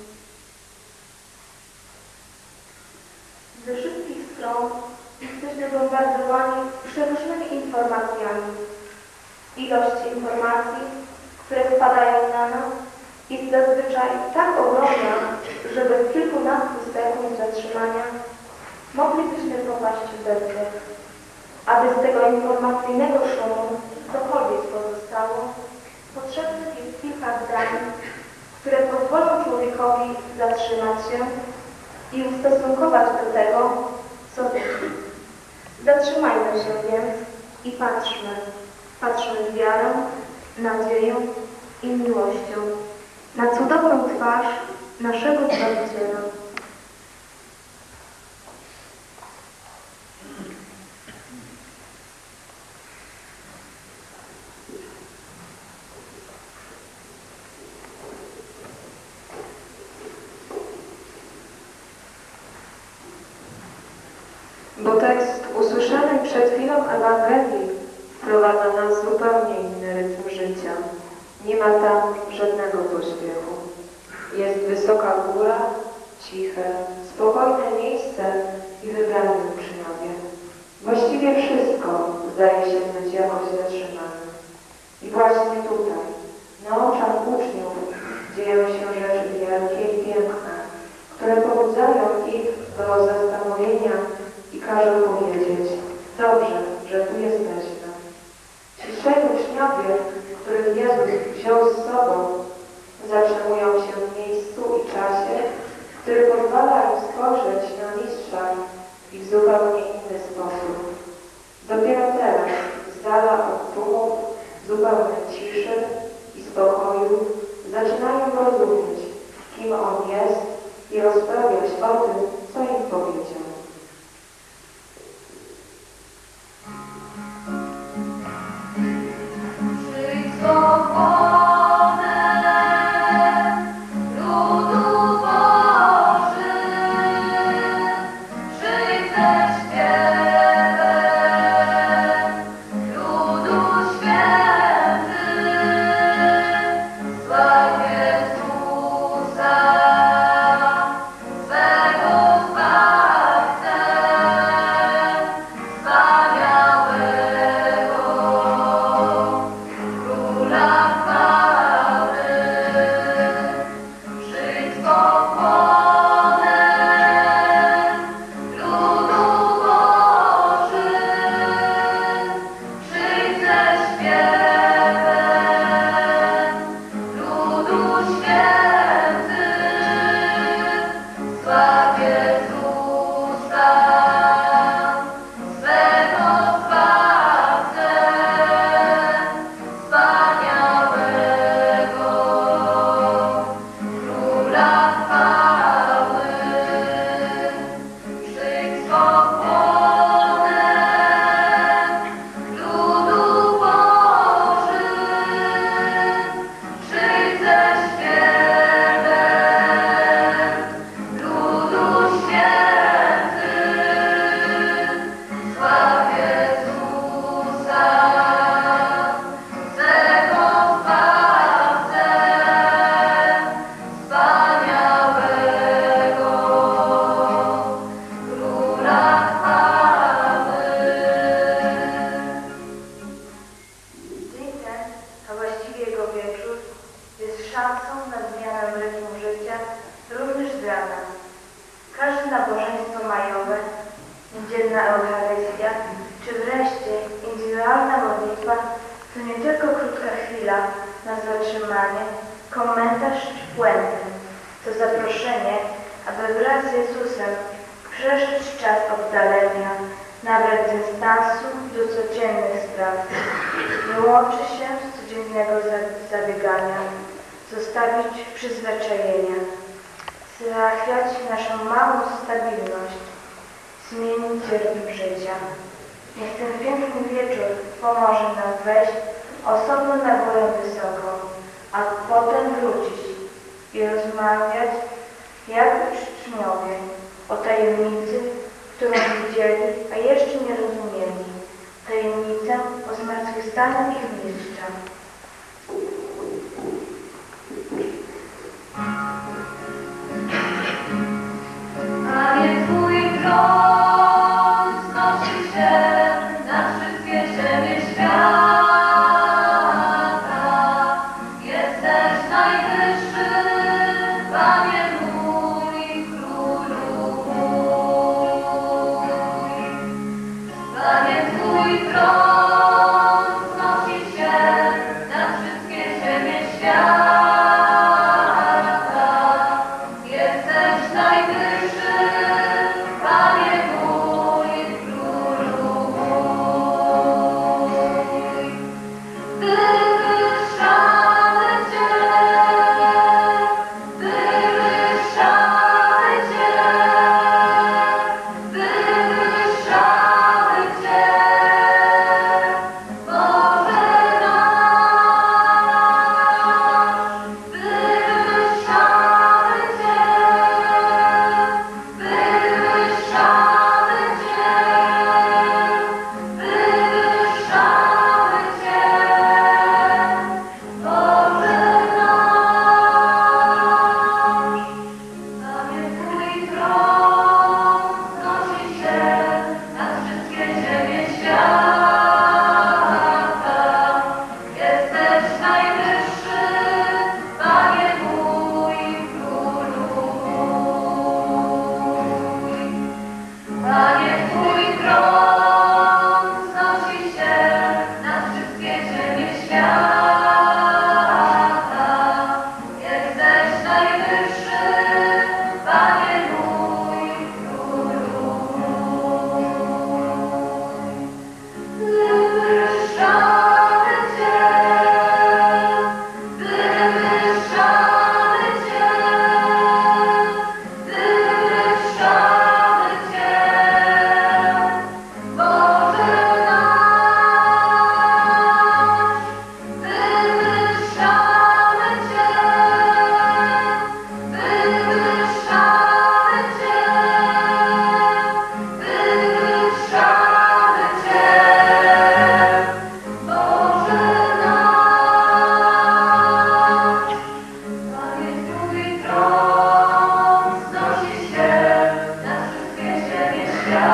Ze wszystkich stron jesteśmy bombardowani przeróżnymi informacjami. Ilość informacji, które spadają na nas, jest zazwyczaj tak ogromna, że bez kilkunastu sekund zatrzymania moglibyśmy popaść w bezdech. Aby z tego informacyjnego szumu cokolwiek pozostało, potrzebnych jest kilka zdań, które pozwolą człowiekowi zatrzymać się i ustosunkować do tego, co widzi. Zatrzymajmy się więc i patrzmy. Patrzmy z wiarą, nadzieją i miłością na cudowną twarz naszego Zbawiciela. Bo tekst usłyszany przed chwilą Ewangelii wprowadza nas w zupełnie inny rytm życia. Nie ma tam żadnego pośpiechu. Jest wysoka góra, ciche, spokojne miejsce i wybrani uczniowie. Właściwie wszystko zdaje się być jakoś zatrzymane. I właśnie tutaj, na oczach uczniów, dzieją się rzeczy wielkie i piękne, które pobudzają ich do zastanowienia i każą powiedzieć: dobrze, że tu jesteśmy. Ci trzej uczniowie, których Jezus wziął z sobą, zatrzymują się w miejscu i czasie, który pozwala im spojrzeć na Mistrza i w zupełnie inny sposób. Dopiero teraz, z dala od tłumów, zupełnej ciszy i spokoju, zaczynają rozumieć, kim On jest i rozprawiać o tym, co im powiedział. Czy wreszcie indywidualna modlitwa to nie tylko krótka chwila na zatrzymanie, komentarz czy puentę, to zaproszenie, aby wraz z Jezusem przeżyć czas oddalenia, nabrać dystansu do codziennych spraw, wyłączyć się z codziennego zabiegania, zostawić przyzwyczajenia, zachwiać naszą małą stabilność, zmienić rytm życia. Niech ten piękny wieczór pomoże nam wejść osobno na górę wysoką, a potem wrócić i rozmawiać jak uczniowie o tajemnicy, którą widzieli, a jeszcze nie rozumieli. Tajemnicę o zmartwychwstaniu ich mistrza. Panie, Twój tron wznosi się nad wszystkie ziemie świata. Jesteś najwyższy, Panie mój, Królu mój. Panie, Twój tron wznosi się nad wszystkie ziemie świata. Jesteś najwyższy, Panie mój, Królu mój. Wywyższamy Cię, wywyższamy Cię, wywyższamy Cię, Boże nasz. Wywyższamy Cię, wywyższamy Cię, wywyższamy Cię, Boże nasz. Panie, Twój tron wznosi się nad wszystkie ziemie świata. Jesteś najwyższy, Panie mój, Królu mój. Panie, Twój tron wznosi się nad wszystkie ziemie świata. Jesteś najwyższy, Panie mój, Królu mój. Wywyższamy Cię, wywyższamy Cię, wywyższamy Cię, Boże nasz. Wywyższamy Cię, wywyższamy Cię, wywyższamy Cię, Boże nasz. Panie, Twój tron wznosi się nad wszystkie ziemie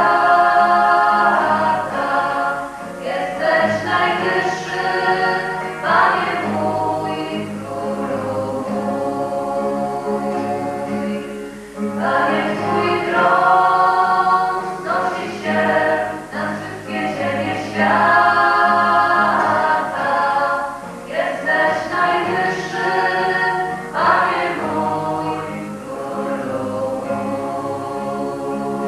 świata. Jesteś najwyższy, Panie mój, Królu mój. Panie, Twój tron wznosi się nad wszystkie ziemie świata. Jesteś najwyższy, Panie mój, Królu mój.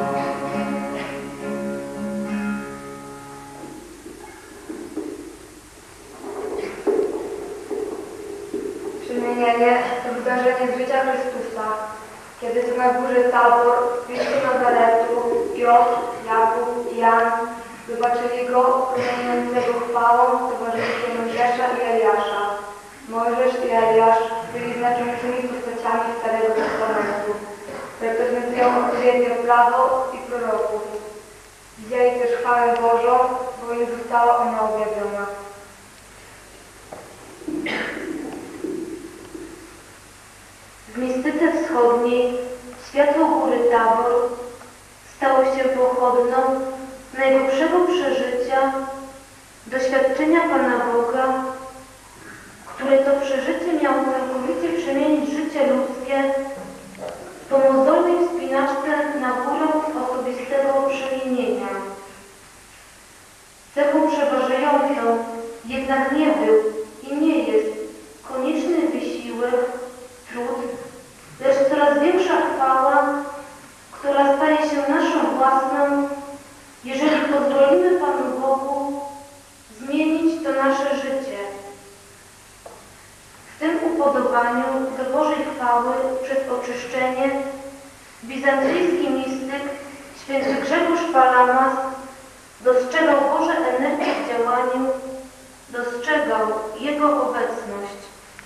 Przemienienie to wydarzenie z życia Chrystusa, kiedy to na górze Tabor, w mieście Nazaretu, Piotr, Jakub i Jan zobaczyli Go promieniującego chwałą w towarzystwie Mojżesza i Eliasza. Mojżesz i Eliasz byli znaczącymi postaciami Starego Testamentu, reprezentują odpowiednio prawo i proroków. Widzieli też chwałę Bożą, bo im została ona objawiona. W mistyce wschodniej światło góry Tabor stało się pochodną najgłębszego przeżycia, doświadczenia Pana Boga, które to przeżycie miało całkowicie przemienić życie ludzkie w pomozolnej wspinaczce na górę osobistego przemienienia. Cechą przeważającą jednak nie był i nie jest konieczny wysiłek, trud, lecz coraz większa chwała, która staje się naszą własną, jeżeli pozwolimy Panu Bogu zmienić to nasze życie. W tym upodobaniu do Bożej chwały przez oczyszczenie bizantyjski mistyk święty Grzegorz Palamas dostrzegał Boże energię w działaniu, dostrzegał Jego obecność.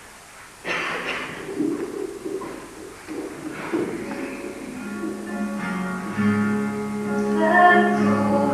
W sercu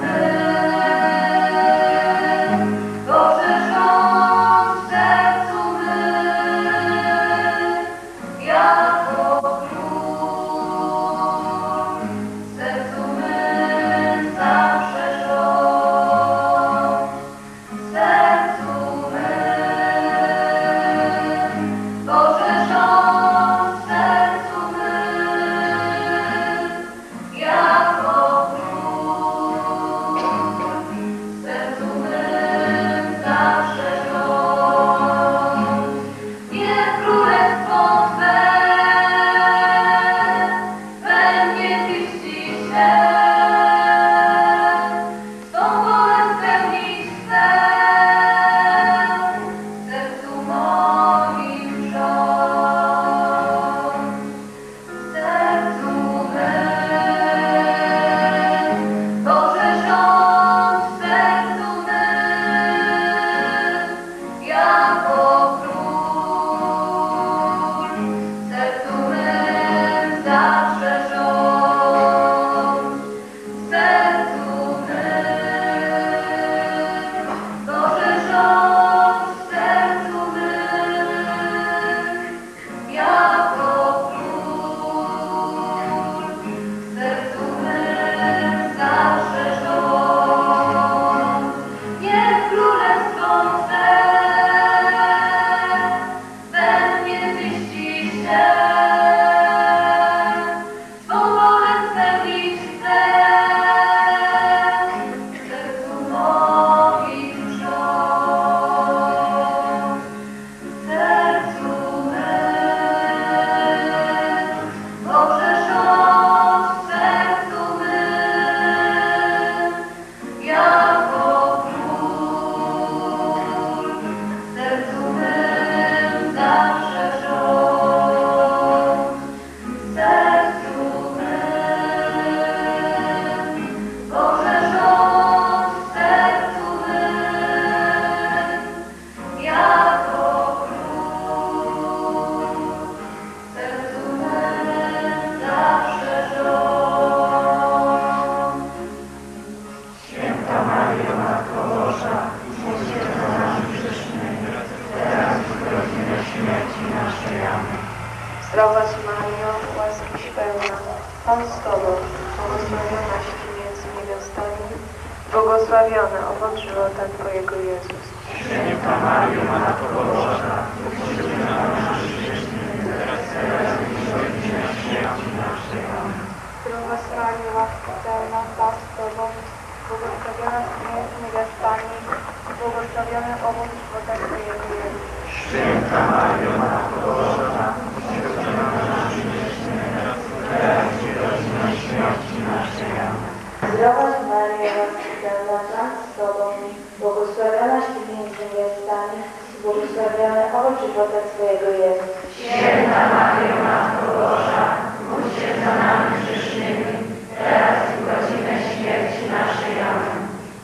Zdrowaś Maryjo, łaskiś pełna, Pan z Tobą, błogosławionaś Ty między niewiastami, błogosławiony owoc żywota Twojego Jezus. Święta Maryjo, Matko Boża, módl się za nami grzesznymi, teraz i w godzinę śmierci naszej. Amen. Zdrowaś Maryjo, łaski pełna, Pan z Tobą, błogosławionaś Ty między niewiastami, błogosławiony owoc żywota Twojego Jezus. Święta Maryjo, Matko Boża, módl się za nami grzesznymi, teraz i w godzinę śmierci naszej. Amen. Zdrowaś Maryjo, łaski pełna, Pan z Tobą, błogosławionaś Ty między niewiastami, błogosławiony owoc żywota Twojego Jezus. Święta Maryjo, Matko Boża, módl się za nami grzesznymi, teraz i w godzinę śmierci naszej. Amen.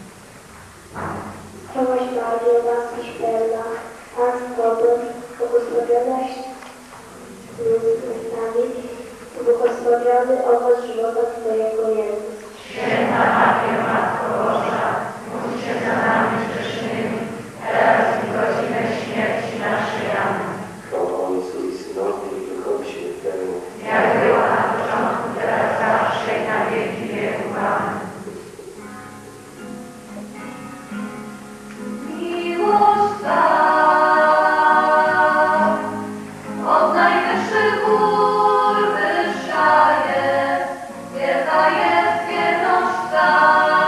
Zdrowaś Maryjo, łaski pełna, Pan z Tobą, błogosławionaś między niewiastami, błogosławiony owoc żywota Twojego Jezus. Święta Maryjo, Matko Boża, módl się za nami grzesznymi, teraz i w godzinę śmierci naszej. Amen. Chwała Ojcu i Synowi i Duchowi Świętemu, Jak była na początku, teraz zawsze i na wieki wieków. Amen. Miłość ta od najwyższych gór wyższa jest, wielka jest wierność ta.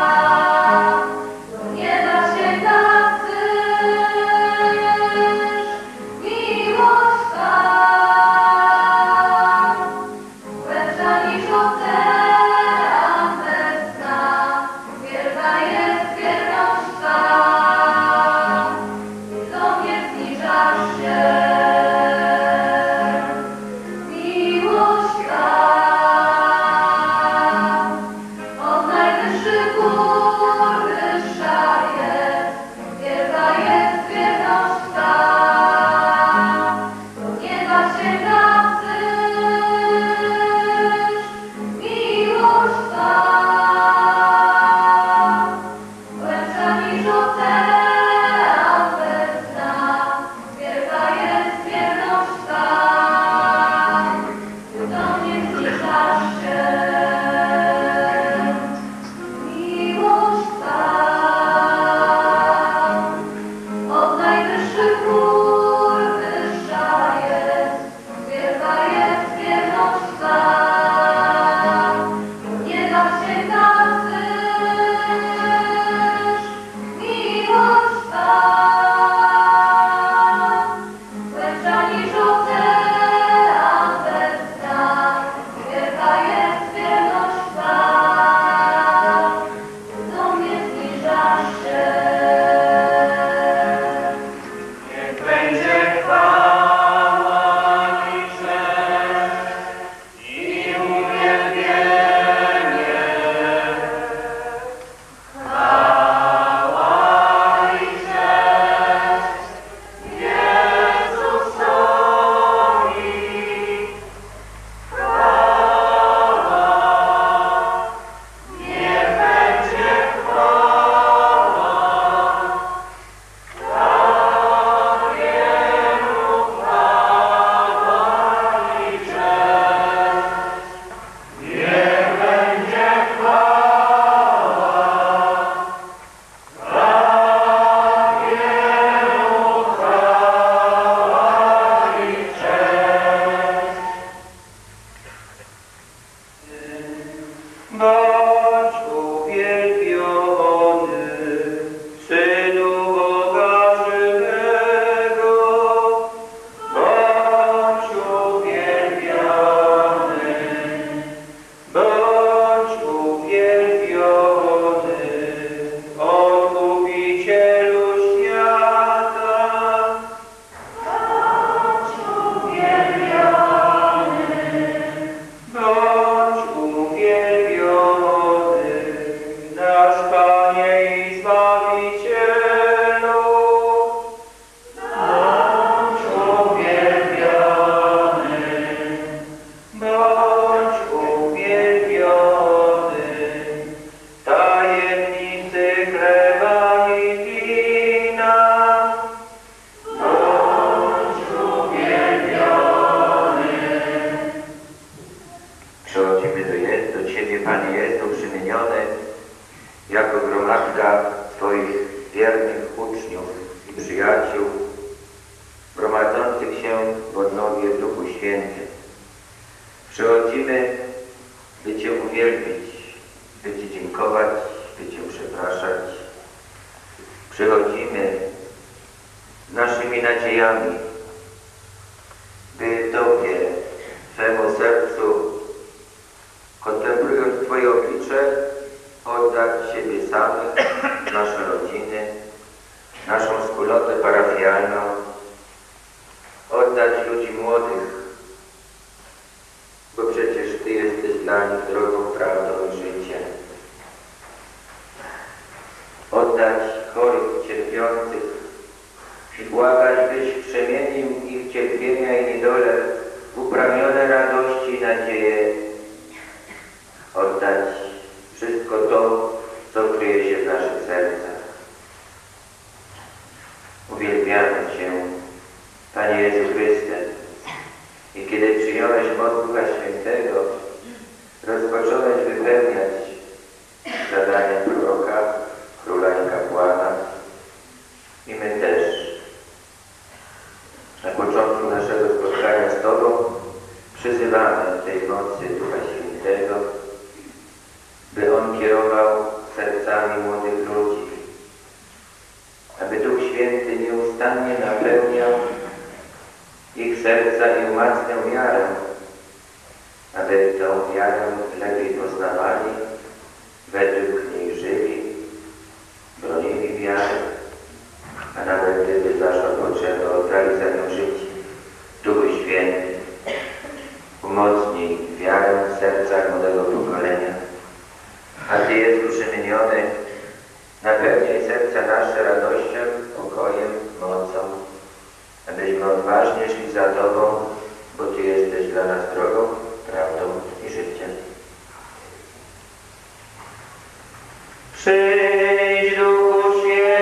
Przyjdź Duchu Święty.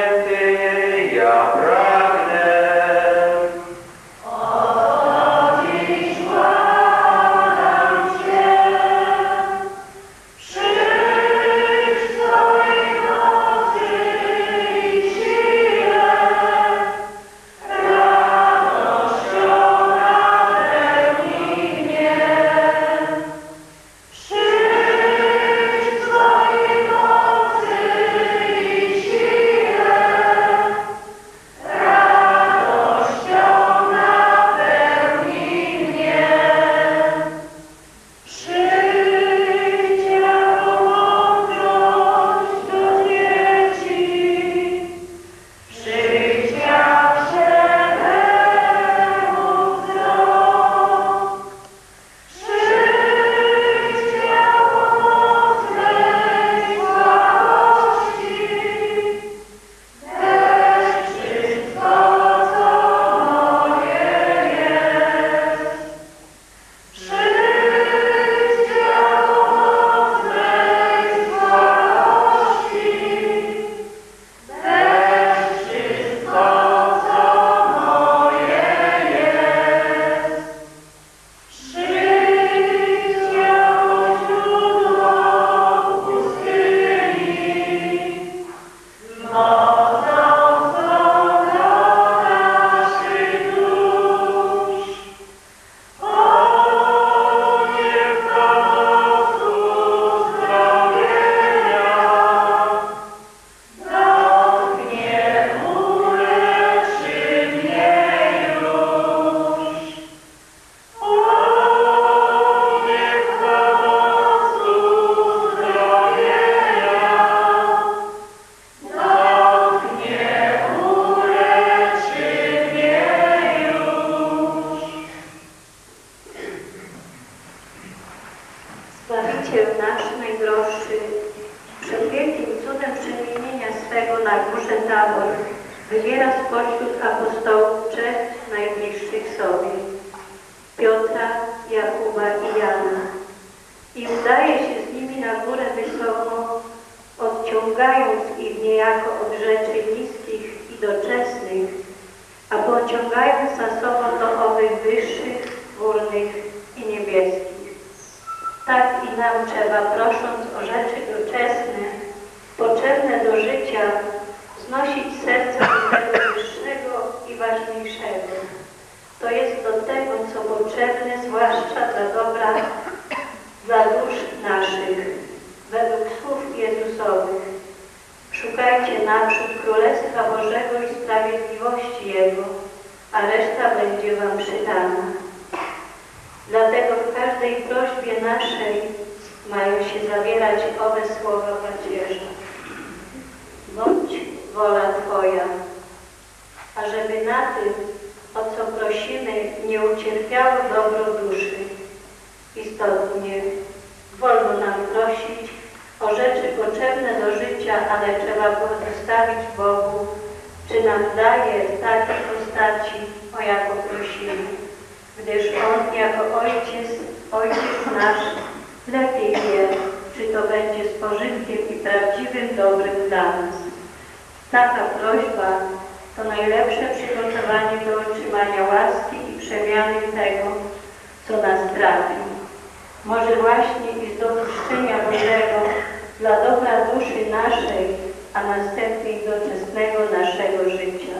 tabor, wybiera spośród apostołów trzech najbliższych sobie, Piotra, Jakuba i Jana, i udaje się z nimi na górę wysoko, odciągając ich niejako od rzeczy niskich i doczesnych, a pociągając za sobą do owych wyższych, górnych i niebieskich. Tak i nam trzeba, prosząc o rzeczy doczesne, potrzebne do życia, znosić serce do tego wyższego i ważniejszego. To jest do tego, co potrzebne, zwłaszcza dla dobra, dla dusz naszych, według słów Jezusowych. Szukajcie naprzód Królestwa Bożego i sprawiedliwości Jego, a reszta będzie wam przydana. Dlatego w każdej prośbie naszej mają się zawierać owe słowa pacierza. Bądź wola Twoja, ażeby na tym, o co prosimy, nie ucierpiało dobro duszy. Istotnie, wolno nam prosić o rzeczy potrzebne do życia, ale trzeba pozostawić Bogu, czy nam daje w takiej postaci, o jaką prosimy, gdyż On jako Ojciec, Ojciec nasz, lepiej wie, czy to będzie z pożytkiem i prawdziwym dobrem dla nas. Taka prośba to najlepsze przygotowanie do otrzymania łaski i przemiany tego, co nas trafi. Może właśnie i z dopuszczenia Bożego dla dobra duszy naszej, a następnie i doczesnego naszego życia.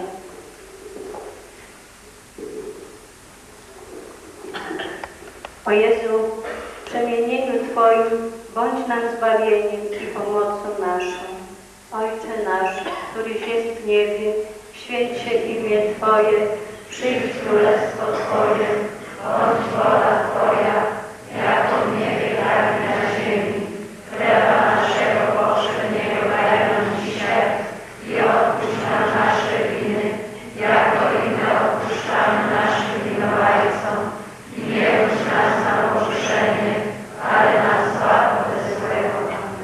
O Jezu, w przemienieniu Twoim bądź nam zbawieniem i pomocą naszą. Ojcze nasz, któryś jest w niebie, święć się imię Twoje, przyjdź królestwo Twoje, bądź wola Twoja, jako w niebie, tak i na ziemi. Chleba naszego powszedniego daj nam dzisiaj i odpuść nam nasze winy, jako i my odpuszczamy naszym winowajcom. I nie wódź nas na pokuszenie, ale nas zbaw ode złego.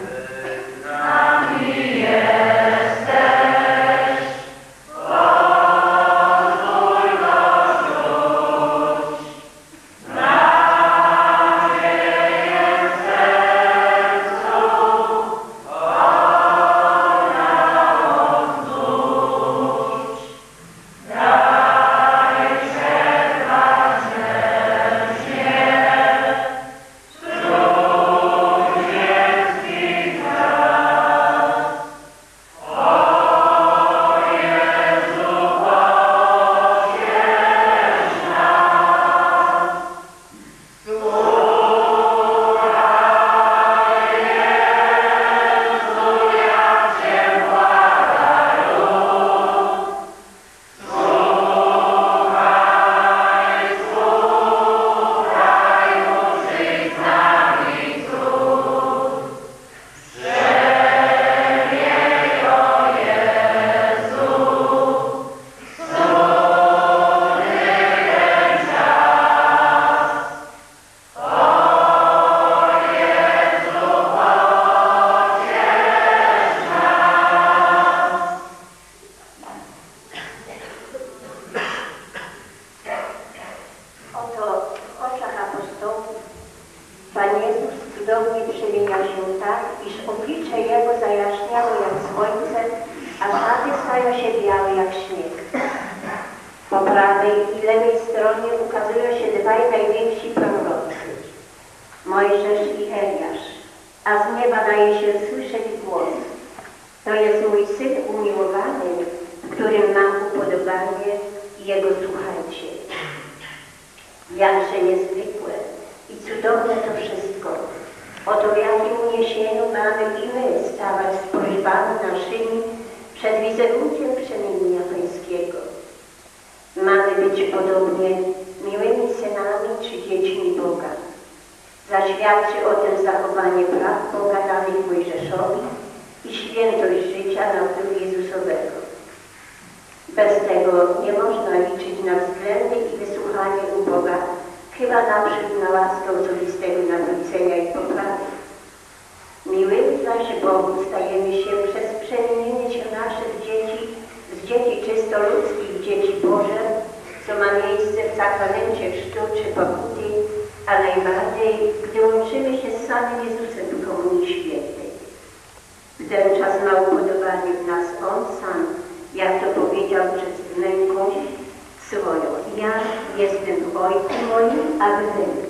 Nami jesteś, pozwól nas rzuć, nadzieję w sercu, ognia odnóż. Daj przetrwać wiecznie, zwycięskich czas. O Jezu, pociesz nas. Słuchaj, Jezu, jak Cię błaga lud. Słuchaj, słuchaj, uczyń z nami cud. Przemiej, o Jezu, cudny ten czas. O Jezu, pociesz nas. Oto w oczach apostołów Pan Jezus cudownie przemieniał się tak, iż oblicze Jego zajaśniało jak słońce, a szaty stają się białe jak śnieg. Po prawej i lewej stronie ukazują się dwaj najwięksi prorocy, Mojżesz i Eliasz, a z nieba daje się słyszeć głos: to jest mój Syn umiłowany, w którym mam upodobanie, i Jego słuchajcie. Jakże niezwykłe i cudowne to wszystko. Oto w jakim uniesieniu mamy i my stawać z prośbami naszymi przed wizerunkiem przemienienia Pańskiego. Mamy być podobnie miłymi synami czy dziećmi Boga. Zaświadczy o tym zachowanie praw Boga danych Mojżeszowi i świętość życia narodu Jezusowego. Bez tego nie można liczyć na względy i wysłuchanie u Boga, chyba naprzód na łaskę osobistego nawrócenia i poprawy. Miłymi zaś Bogu stajemy się przez przemienienie się naszych dzieci Boże, co ma miejsce w sakramencie chrztu czy pokuty, a najbardziej, gdy łączymy się z samym Jezusem w Komunii Świętej. W ten czas ma upodobanie w nas On sam, jak to powiedział przez męką swoją. Ja jestem w Ojcu moim, a wy we mnie.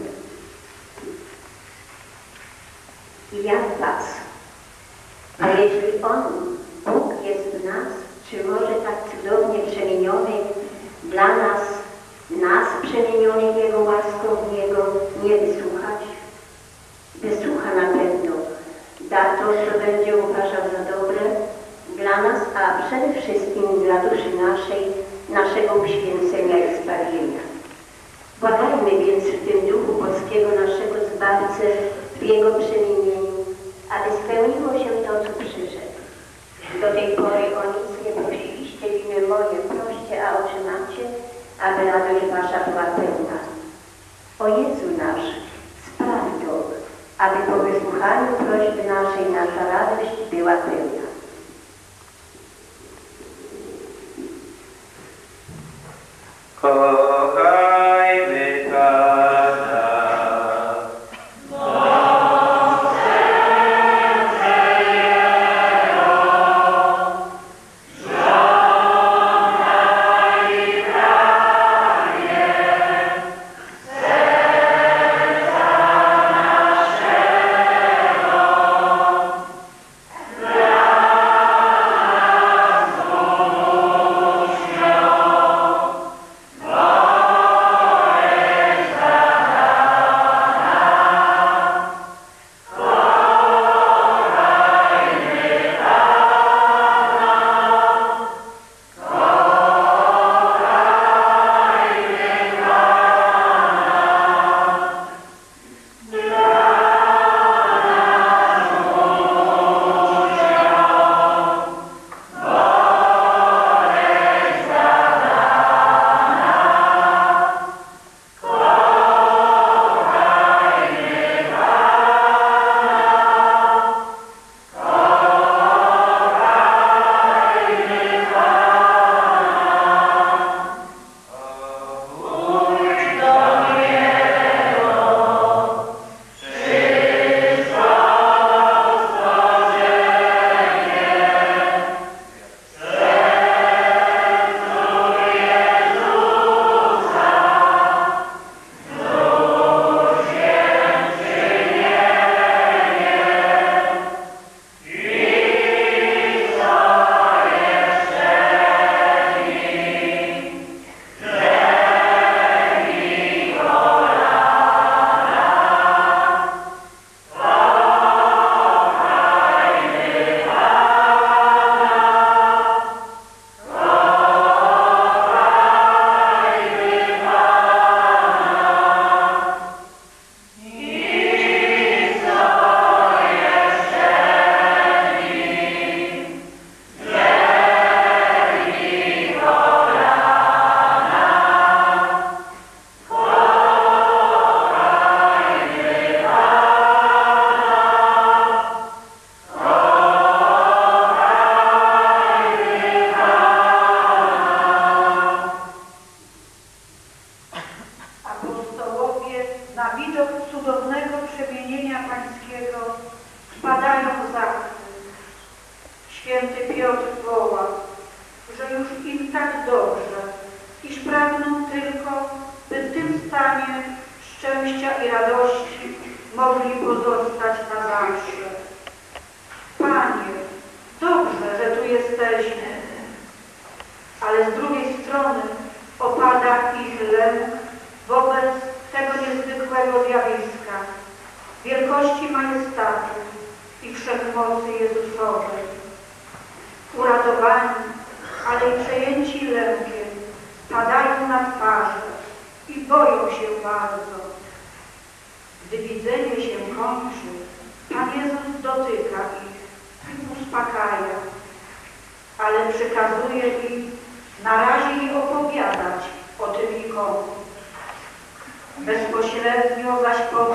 I ja w was. A jeśli On, Bóg jest w nas, czy może tak cudownie przemieniony dla nas, nas przemieniony Jego łaską w Niego, nie wysłuchać? Wysłucha na pewno. Da to, co będzie uważał za dobre dla nas, a przede wszystkim dla duszy naszej, naszego uświęcenia i zbawienia. Błagajmy więc w tym duchu polskiego naszego Zbawcę, w Jego przemienieniu, aby spełniło się to, co przyszedł. Do tej pory o nic nie prosiliście w imię moje, proście, a otrzymacie, aby radość wasza była pełna. O Jezu nasz, spraw to, aby po wysłuchaniu prośby naszej nasza radość była pełna. Kochajmy Pana. Bezpośrednio zaś po,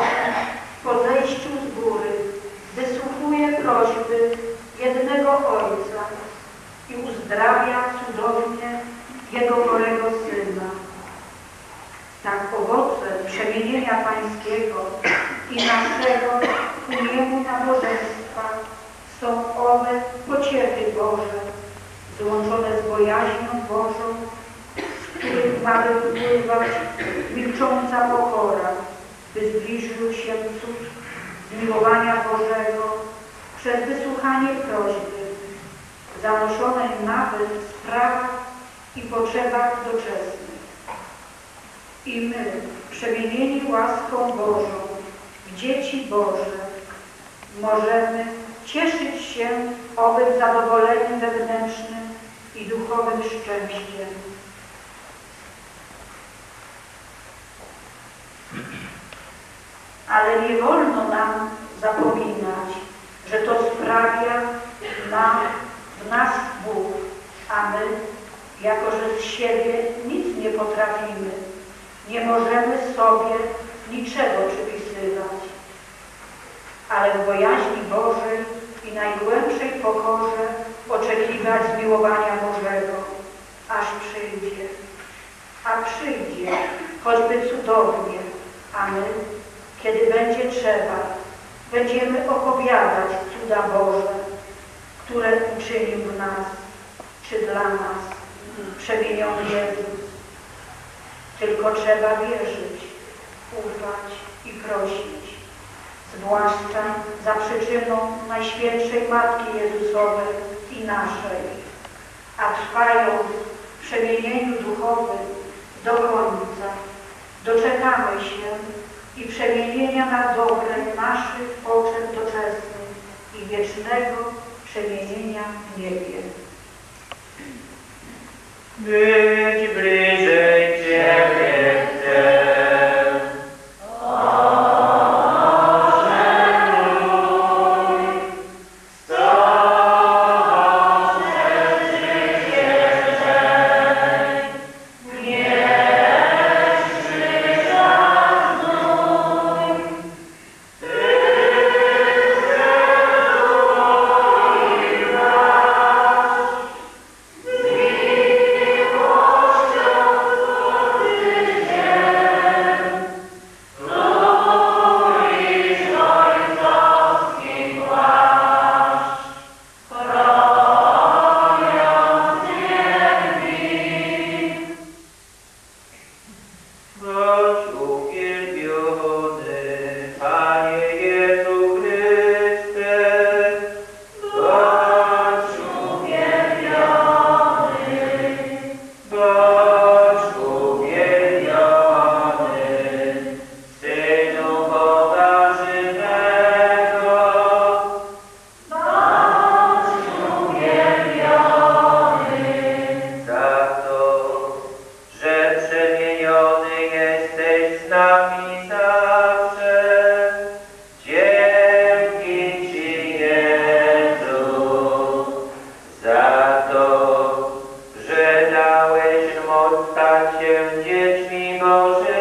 po zejściu z góry wysłuchuje prośby jednego Ojca i uzdrawia cudownie Jego chorego Syna. Tak owoce przemienienia Pańskiego i naszego ku Niemu nabożeństwa są owe pociechy Boże, złączone z bojaźnią Bożą, z których ma wypływać milcząca pokora, by zbliżył się cud zmiłowania Bożego przez wysłuchanie prośby, zanoszonej nawet w sprawach i potrzebach doczesnych. I my, przemienieni łaską Bożą w dzieci Boże, możemy cieszyć się owym zadowoleniem wewnętrznym i duchowym szczęściem. Ale nie wolno nam zapominać, że to sprawia nam w nas Bóg, a my, jako że z siebie nic nie potrafimy, nie możemy sobie niczego przypisywać. Ale w bojaźni Bożej i najgłębszej pokorze oczekiwać zmiłowania Bożego, aż przyjdzie. A przyjdzie, choćby cudownie, a my, kiedy będzie trzeba, będziemy opowiadać cuda Boże, które uczynił w nas, czy dla nas, przemieniony Jezus. Tylko trzeba wierzyć, ufać i prosić, zwłaszcza za przyczyną Najświętszej Matki Jezusowej i naszej, a trwając w przemienieniu duchowym do końca, doczekamy się i przemienienia na dobre naszych potrzeb doczesnych i wiecznego przemienienia w niebie. Być bliżej Ciebie chcę. Stać się dziećmi Bożymi.